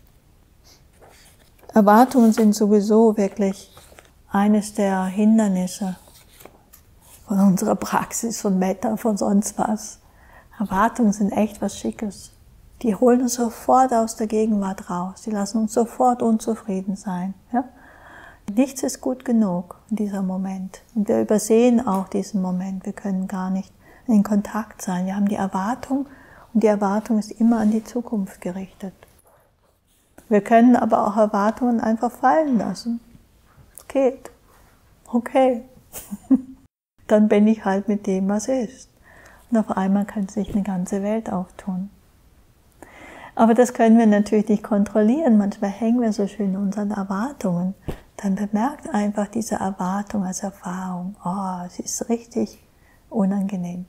Erwartungen sind sowieso wirklich eines der Hindernisse von unserer Praxis, von Metta, von sonst was. Erwartungen sind echt was Schickes. Die holen uns sofort aus der Gegenwart raus. Die lassen uns sofort unzufrieden sein. Ja? Nichts ist gut genug in diesem Moment. Und wir übersehen auch diesen Moment. Wir können gar nicht in Kontakt sein. Wir haben die Erwartung und die Erwartung ist immer an die Zukunft gerichtet. Wir können aber auch Erwartungen einfach fallen lassen. Es geht. Okay. Dann bin ich halt mit dem, was ist. Und auf einmal kann sich eine ganze Welt auftun. Aber das können wir natürlich nicht kontrollieren. Manchmal hängen wir so schön in unseren Erwartungen. Dann bemerkt einfach diese Erwartung als Erfahrung. Oh, es ist richtig unangenehm.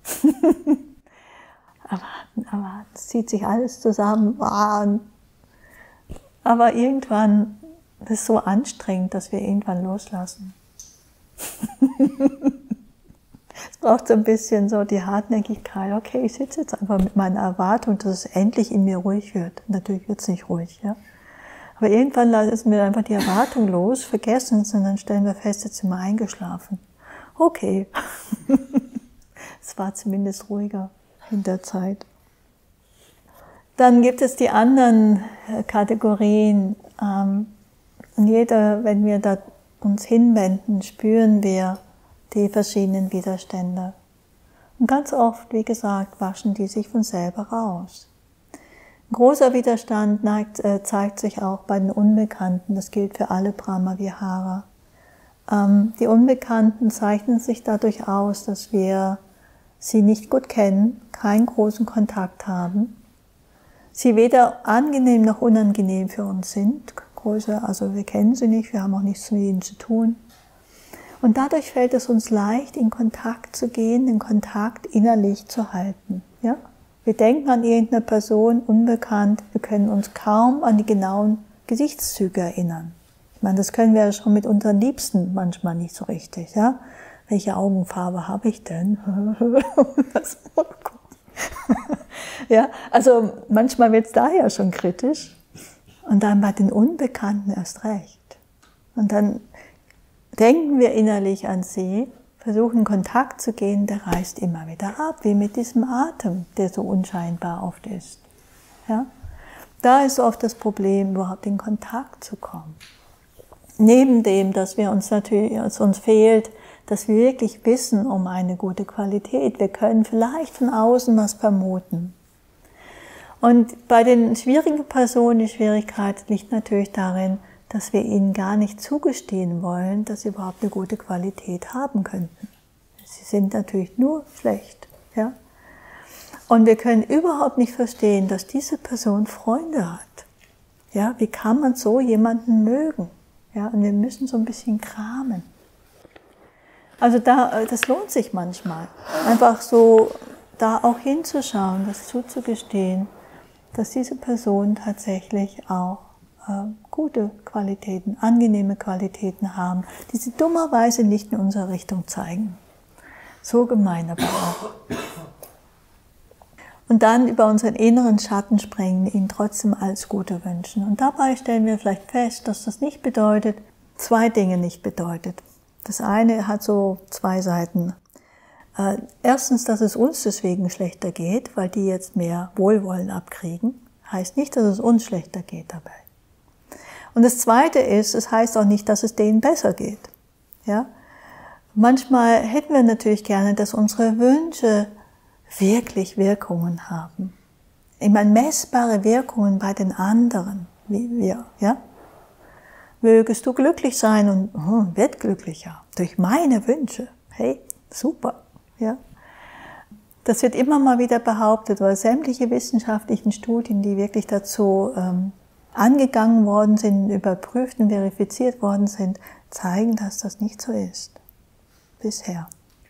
erwarten, erwarten. Es zieht sich alles zusammen. Oh. Aber irgendwann ist es so anstrengend, dass wir irgendwann loslassen. Es braucht so ein bisschen so die Hartnäckigkeit. Okay, ich sitze jetzt einfach mit meiner Erwartung, dass es endlich in mir ruhig wird. Natürlich wird es nicht ruhig, ja. Aber irgendwann lassen wir einfach die Erwartung los, vergessen es und dann stellen wir fest, jetzt sind wir eingeschlafen. Okay. Es war zumindest ruhiger in der Zeit. Dann gibt es die anderen Kategorien. Und jeder, wenn wir da uns hinwenden, spüren wir die verschiedenen Widerstände. Und ganz oft, wie gesagt, waschen die sich von selber raus. Ein großer Widerstand neigt, äh, zeigt sich auch bei den Unbekannten. Das gilt für alle Brahma-Vihara. Ähm, die Unbekannten zeichnen sich dadurch aus, dass wir sie nicht gut kennen, keinen großen Kontakt haben, sie weder angenehm noch unangenehm für uns sind. Große, also wir kennen sie nicht, wir haben auch nichts mit ihnen zu tun. Und dadurch fällt es uns leicht, in Kontakt zu gehen, den Kontakt innerlich zu halten. Ja? Wir denken an irgendeine Person, unbekannt, wir können uns kaum an die genauen Gesichtszüge erinnern. Ich meine, das können wir ja schon mit unseren Liebsten manchmal nicht so richtig. Ja? Welche Augenfarbe habe ich denn? Ja, also manchmal wird es daher schon kritisch. Und dann bei den Unbekannten erst recht. Und dann denken wir innerlich an sie, versuchen in Kontakt zu gehen, der reißt immer wieder ab, wie mit diesem Atem, der so unscheinbar oft ist. Ja? Da ist oft das Problem, überhaupt in Kontakt zu kommen. Neben dem, dass wir uns natürlich, dass uns fehlt, dass wir wirklich wissen um eine gute Qualität. Wir können vielleicht von außen was vermuten. Und bei den schwierigen Personen, die Schwierigkeit liegt natürlich darin, dass wir ihnen gar nicht zugestehen wollen, dass sie überhaupt eine gute Qualität haben könnten. Sie sind natürlich nur schlecht. Ja? Und wir können überhaupt nicht verstehen, dass diese Person Freunde hat. Ja? Wie kann man so jemanden mögen? Ja? Und wir müssen so ein bisschen kramen. Also da, das lohnt sich manchmal. Einfach so da auch hinzuschauen, das zuzugestehen, dass diese Personen tatsächlich auch äh, gute Qualitäten, angenehme Qualitäten haben, die sie dummerweise nicht in unsere Richtung zeigen. So gemein aber auch. Und dann über unseren inneren Schatten springen, ihnen trotzdem alles Gute wünschen. Und dabei stellen wir vielleicht fest, dass das nicht bedeutet, zwei Dinge nicht bedeutet. Das eine hat so zwei Seiten. Äh, erstens, dass es uns deswegen schlechter geht, weil die jetzt mehr Wohlwollen abkriegen. Heißt nicht, dass es uns schlechter geht dabei. Und das zweite ist, es heißt auch nicht, dass es denen besser geht. Ja? Manchmal hätten wir natürlich gerne, dass unsere Wünsche wirklich Wirkungen haben. Ich meine, messbare Wirkungen bei den anderen, wie wir, ja? Mögest du glücklich sein und oh, wird glücklicher durch meine Wünsche. Hey, super, ja? Das wird immer mal wieder behauptet, weil sämtliche wissenschaftlichen Studien, die wirklich dazu ähm, angegangen worden sind, überprüft und verifiziert worden sind, zeigen, dass das nicht so ist. Bisher.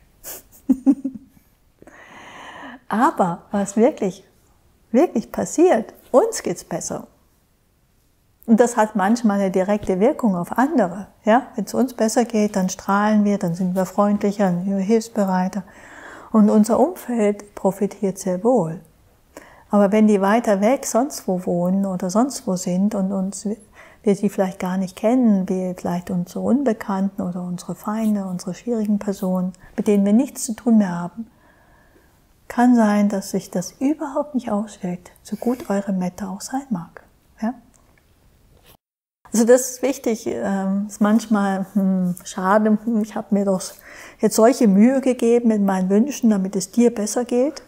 Aber was wirklich, wirklich passiert, uns geht's besser. Und das hat manchmal eine direkte Wirkung auf andere. Ja? Wenn es uns besser geht, dann strahlen wir, dann sind wir freundlicher, dann sind wir hilfsbereiter. Und unser Umfeld profitiert sehr wohl. Aber wenn die weiter weg sonst wo wohnen oder sonst wo sind und uns, wir sie vielleicht gar nicht kennen, wie vielleicht unsere Unbekannten oder unsere Feinde, unsere schwierigen Personen, mit denen wir nichts zu tun mehr haben, kann sein, dass sich das überhaupt nicht auswirkt, so gut eure Mette auch sein mag. Ja? Also das ist wichtig, ähm, ist manchmal hm, schade, ich habe mir doch jetzt solche Mühe gegeben mit meinen Wünschen, damit es dir besser geht.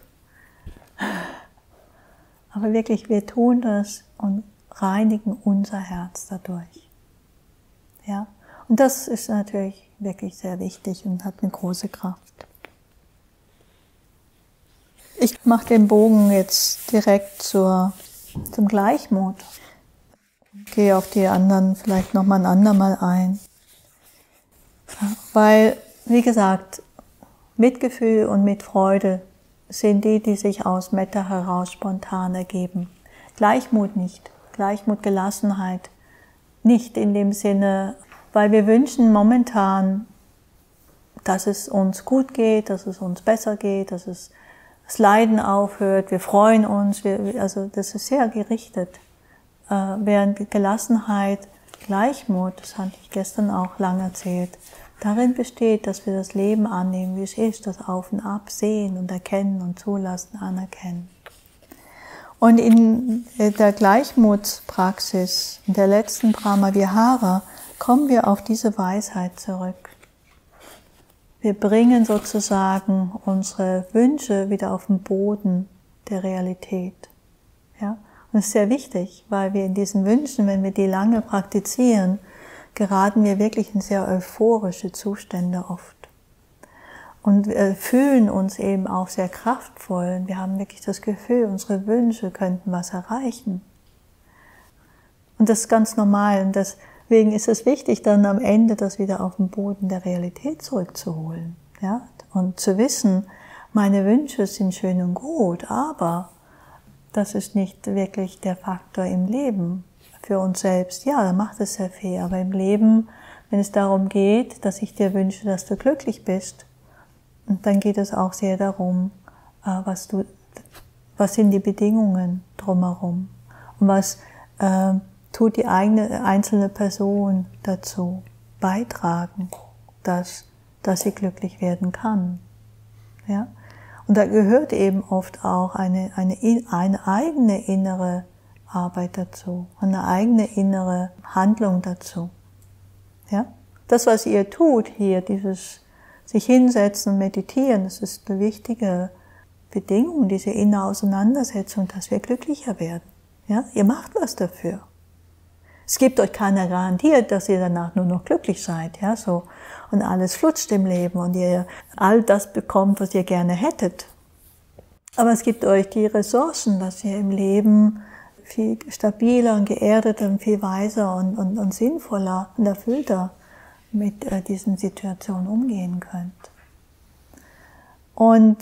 Aber wirklich, wir tun das und reinigen unser Herz dadurch. Ja? Und das ist natürlich wirklich sehr wichtig und hat eine große Kraft. Ich mache den Bogen jetzt direkt zur, zum Gleichmut. Gehe auf die anderen vielleicht nochmal ein andermal ein. Weil, wie gesagt, Mitgefühl und Mitfreude sind die, die sich aus Metta heraus spontan ergeben. Gleichmut nicht. Gleichmut, Gelassenheit nicht in dem Sinne, weil wir wünschen momentan, dass es uns gut geht, dass es uns besser geht, dass es das Leiden aufhört, wir freuen uns, wir, also das ist sehr gerichtet. Äh, während Gelassenheit, Gleichmut, das hatte ich gestern auch lang erzählt, darin besteht, dass wir das Leben annehmen, wie es ist, das Auf und Ab sehen und erkennen und zulassen, anerkennen. Und in der Gleichmutspraxis, in der letzten Brahma Vihara, kommen wir auf diese Weisheit zurück. Wir bringen sozusagen unsere Wünsche wieder auf den Boden der Realität. Ja? Und das ist sehr wichtig, weil wir in diesen Wünschen, wenn wir die lange praktizieren, geraten wir wirklich in sehr euphorische Zustände oft. Und wir fühlen uns eben auch sehr kraftvoll. Wir haben wirklich das Gefühl, unsere Wünsche könnten was erreichen. Und das ist ganz normal. Und deswegen ist es wichtig, dann am Ende das wieder auf den Boden der Realität zurückzuholen. Ja? Und zu wissen, meine Wünsche sind schön und gut, aber das ist nicht wirklich der Faktor im Leben. Für uns selbst, ja, da macht es sehr viel. Aber im Leben, wenn es darum geht, dass ich dir wünsche, dass du glücklich bist, und dann geht es auch sehr darum, was, du, was sind die Bedingungen drumherum und was äh, tut die eigene einzelne Person dazu beitragen, dass, dass sie glücklich werden kann. Ja? Und da gehört eben oft auch eine, eine, eine eigene innere Arbeit dazu, eine eigene innere Handlung dazu. Ja? Das, was ihr tut hier, dieses sich hinsetzen und meditieren, das ist eine wichtige Bedingung, diese innere Auseinandersetzung, dass wir glücklicher werden. Ja? Ihr macht was dafür. Es gibt euch keiner garantiert, dass ihr danach nur noch glücklich seid, ja, so, und alles flutscht im Leben und ihr all das bekommt, was ihr gerne hättet. Aber es gibt euch die Ressourcen, dass ihr im Leben viel stabiler und geerdeter und viel weiser und, und, und sinnvoller und erfüllter mit äh, diesen Situationen umgehen könnt. Und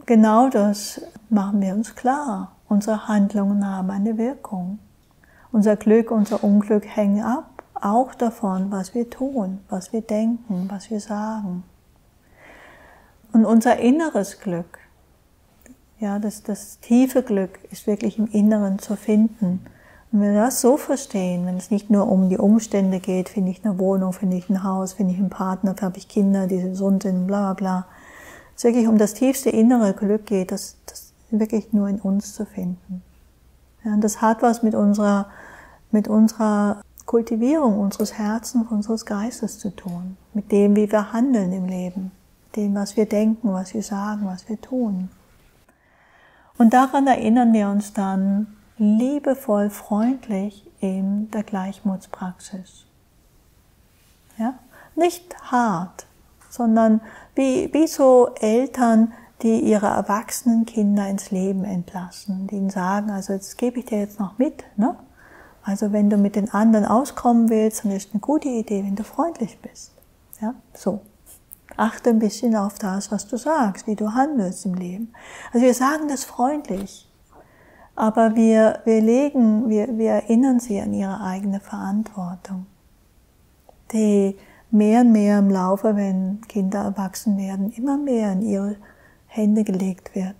genau das machen wir uns klar. Unsere Handlungen haben eine Wirkung. Unser Glück, unser Unglück hängen ab, auch davon, was wir tun, was wir denken, was wir sagen. Und unser inneres Glück, ja, das, das tiefe Glück ist wirklich im Inneren zu finden. Und wenn wir das so verstehen, wenn es nicht nur um die Umstände geht, finde ich eine Wohnung, finde ich ein Haus, finde ich einen Partner, habe ich Kinder, die gesund sind, bla bla bla. Es wirklich um das tiefste innere Glück geht, das, das wirklich nur in uns zu finden. Ja, und das hat was mit unserer, mit unserer Kultivierung unseres Herzens, unseres Geistes zu tun. Mit dem, wie wir handeln im Leben. Dem, was wir denken, was wir sagen, was wir tun. Und daran erinnern wir uns dann liebevoll, freundlich in der Gleichmutspraxis. Ja? Nicht hart, sondern wie, wie so Eltern, die ihre erwachsenen Kinder ins Leben entlassen, die ihnen sagen, also das gebe ich dir jetzt noch mit, ne? Also wenn du mit den anderen auskommen willst, dann ist eine gute Idee, wenn du freundlich bist. Ja? So. Achte ein bisschen auf das, was du sagst, wie du handelst im Leben. Also wir sagen das freundlich, aber wir, wir legen, wir, wir erinnern sie an ihre eigene Verantwortung, die mehr und mehr im Laufe, wenn Kinder erwachsen werden, immer mehr in ihre Hände gelegt wird.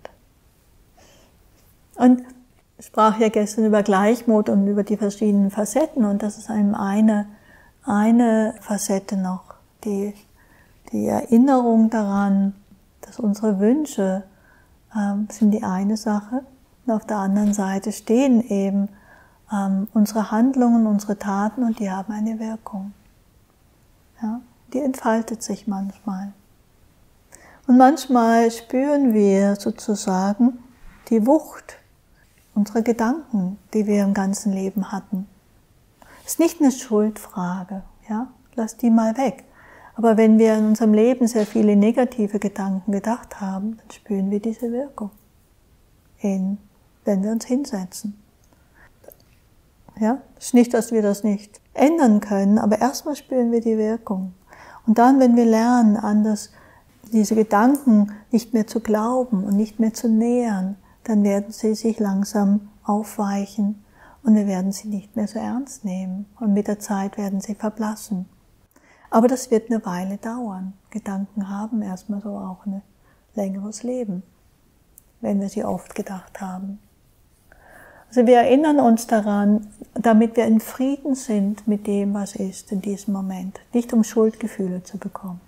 Und ich sprach ja gestern über Gleichmut und über die verschiedenen Facetten, und das ist einem eine, eine Facette noch, die Die Erinnerung daran, dass unsere Wünsche ähm, sind die eine Sache, und auf der anderen Seite stehen eben ähm, unsere Handlungen, unsere Taten, und die haben eine Wirkung. Ja, die entfaltet sich manchmal. Und manchmal spüren wir sozusagen die Wucht unserer Gedanken, die wir im ganzen Leben hatten. Das ist nicht eine Schuldfrage, ja? Lass die mal weg. Aber wenn wir in unserem Leben sehr viele negative Gedanken gedacht haben, dann spüren wir diese Wirkung, in, wenn wir uns hinsetzen. Ja? Es ist nicht, dass wir das nicht ändern können, aber erstmal spüren wir die Wirkung. Und dann, wenn wir lernen, anders diese Gedanken nicht mehr zu glauben und nicht mehr zu nähern, dann werden sie sich langsam aufweichen und wir werden sie nicht mehr so ernst nehmen. Und mit der Zeit werden sie verblassen. Aber das wird eine Weile dauern. Gedanken haben erstmal so auch ein längeres Leben, wenn wir sie oft gedacht haben. Also wir erinnern uns daran, damit wir in Frieden sind mit dem, was ist in diesem Moment. Nicht um Schuldgefühle zu bekommen.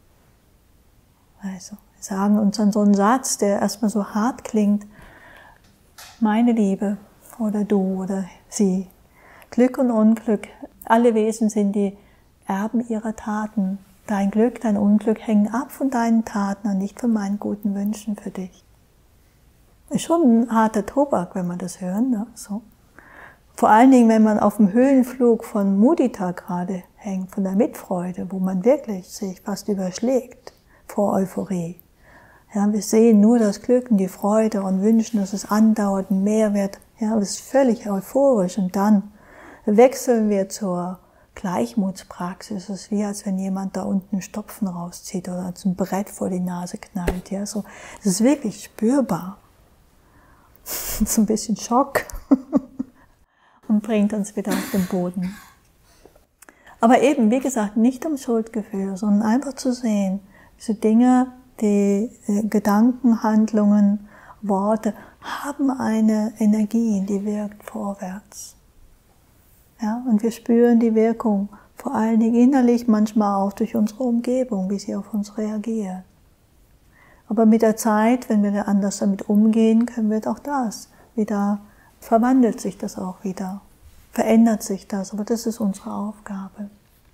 Also, wir sagen uns dann so einen Satz, der erstmal so hart klingt. Meine Liebe, oder du, oder sie. Glück und Unglück, alle Wesen sind die Erben ihrer Taten. Dein Glück, dein Unglück hängen ab von deinen Taten und nicht von meinen guten Wünschen für dich. Ist schon ein harter Tobak, wenn man das hört, ne? So. Vor allen Dingen, wenn man auf dem Höhenflug von Mudita gerade hängt, von der Mitfreude, wo man wirklich sich fast überschlägt vor Euphorie. Ja, wir sehen nur das Glück und die Freude und wünschen, dass es andauert und mehr wird. Ja, das ist völlig euphorisch. Und dann wechseln wir zur Gleichmutspraxis. Es ist wie, als wenn jemand da unten einen Stopfen rauszieht oder als ein Brett vor die Nase knallt. Ja, so. Es ist wirklich spürbar. Das ist ein bisschen Schock und bringt uns wieder auf den Boden. Aber eben, wie gesagt, nicht um Schuldgefühle, sondern einfach zu sehen, diese Dinge, die äh, Gedanken, Handlungen, Worte haben eine Energie, die wirkt vorwärts. Ja, und wir spüren die Wirkung, vor allen Dingen innerlich, manchmal auch durch unsere Umgebung, wie sie auf uns reagiert. Aber mit der Zeit, wenn wir anders damit umgehen, können wir auch das wieder, verwandelt sich das auch wieder, verändert sich das, aber das ist unsere Aufgabe.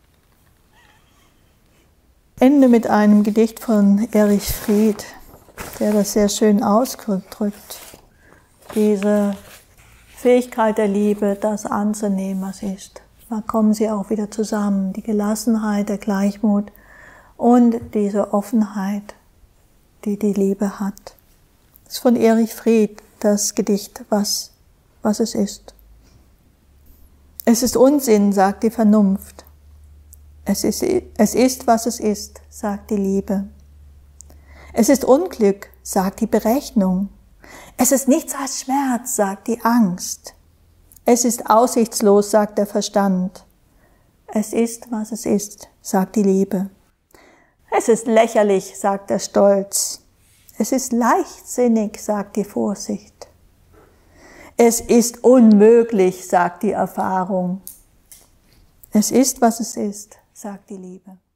Ende mit einem Gedicht von Erich Fried, der das sehr schön ausdrückt. Diese Fähigkeit der Liebe, das anzunehmen, was ist. Da kommen sie auch wieder zusammen, die Gelassenheit, der Gleichmut und diese Offenheit, die die Liebe hat. Das ist von Erich Fried, das Gedicht, was, was es ist. Es ist Unsinn, sagt die Vernunft. Es ist, es ist, was es ist, sagt die Liebe. Es ist Unglück, sagt die Berechnung. Es ist nichts als Schmerz, sagt die Angst. Es ist aussichtslos, sagt der Verstand. Es ist, was es ist, sagt die Liebe. Es ist lächerlich, sagt der Stolz. Es ist leichtsinnig, sagt die Vorsicht. Es ist unmöglich, sagt die Erfahrung. Es ist, was es ist, sagt die Liebe.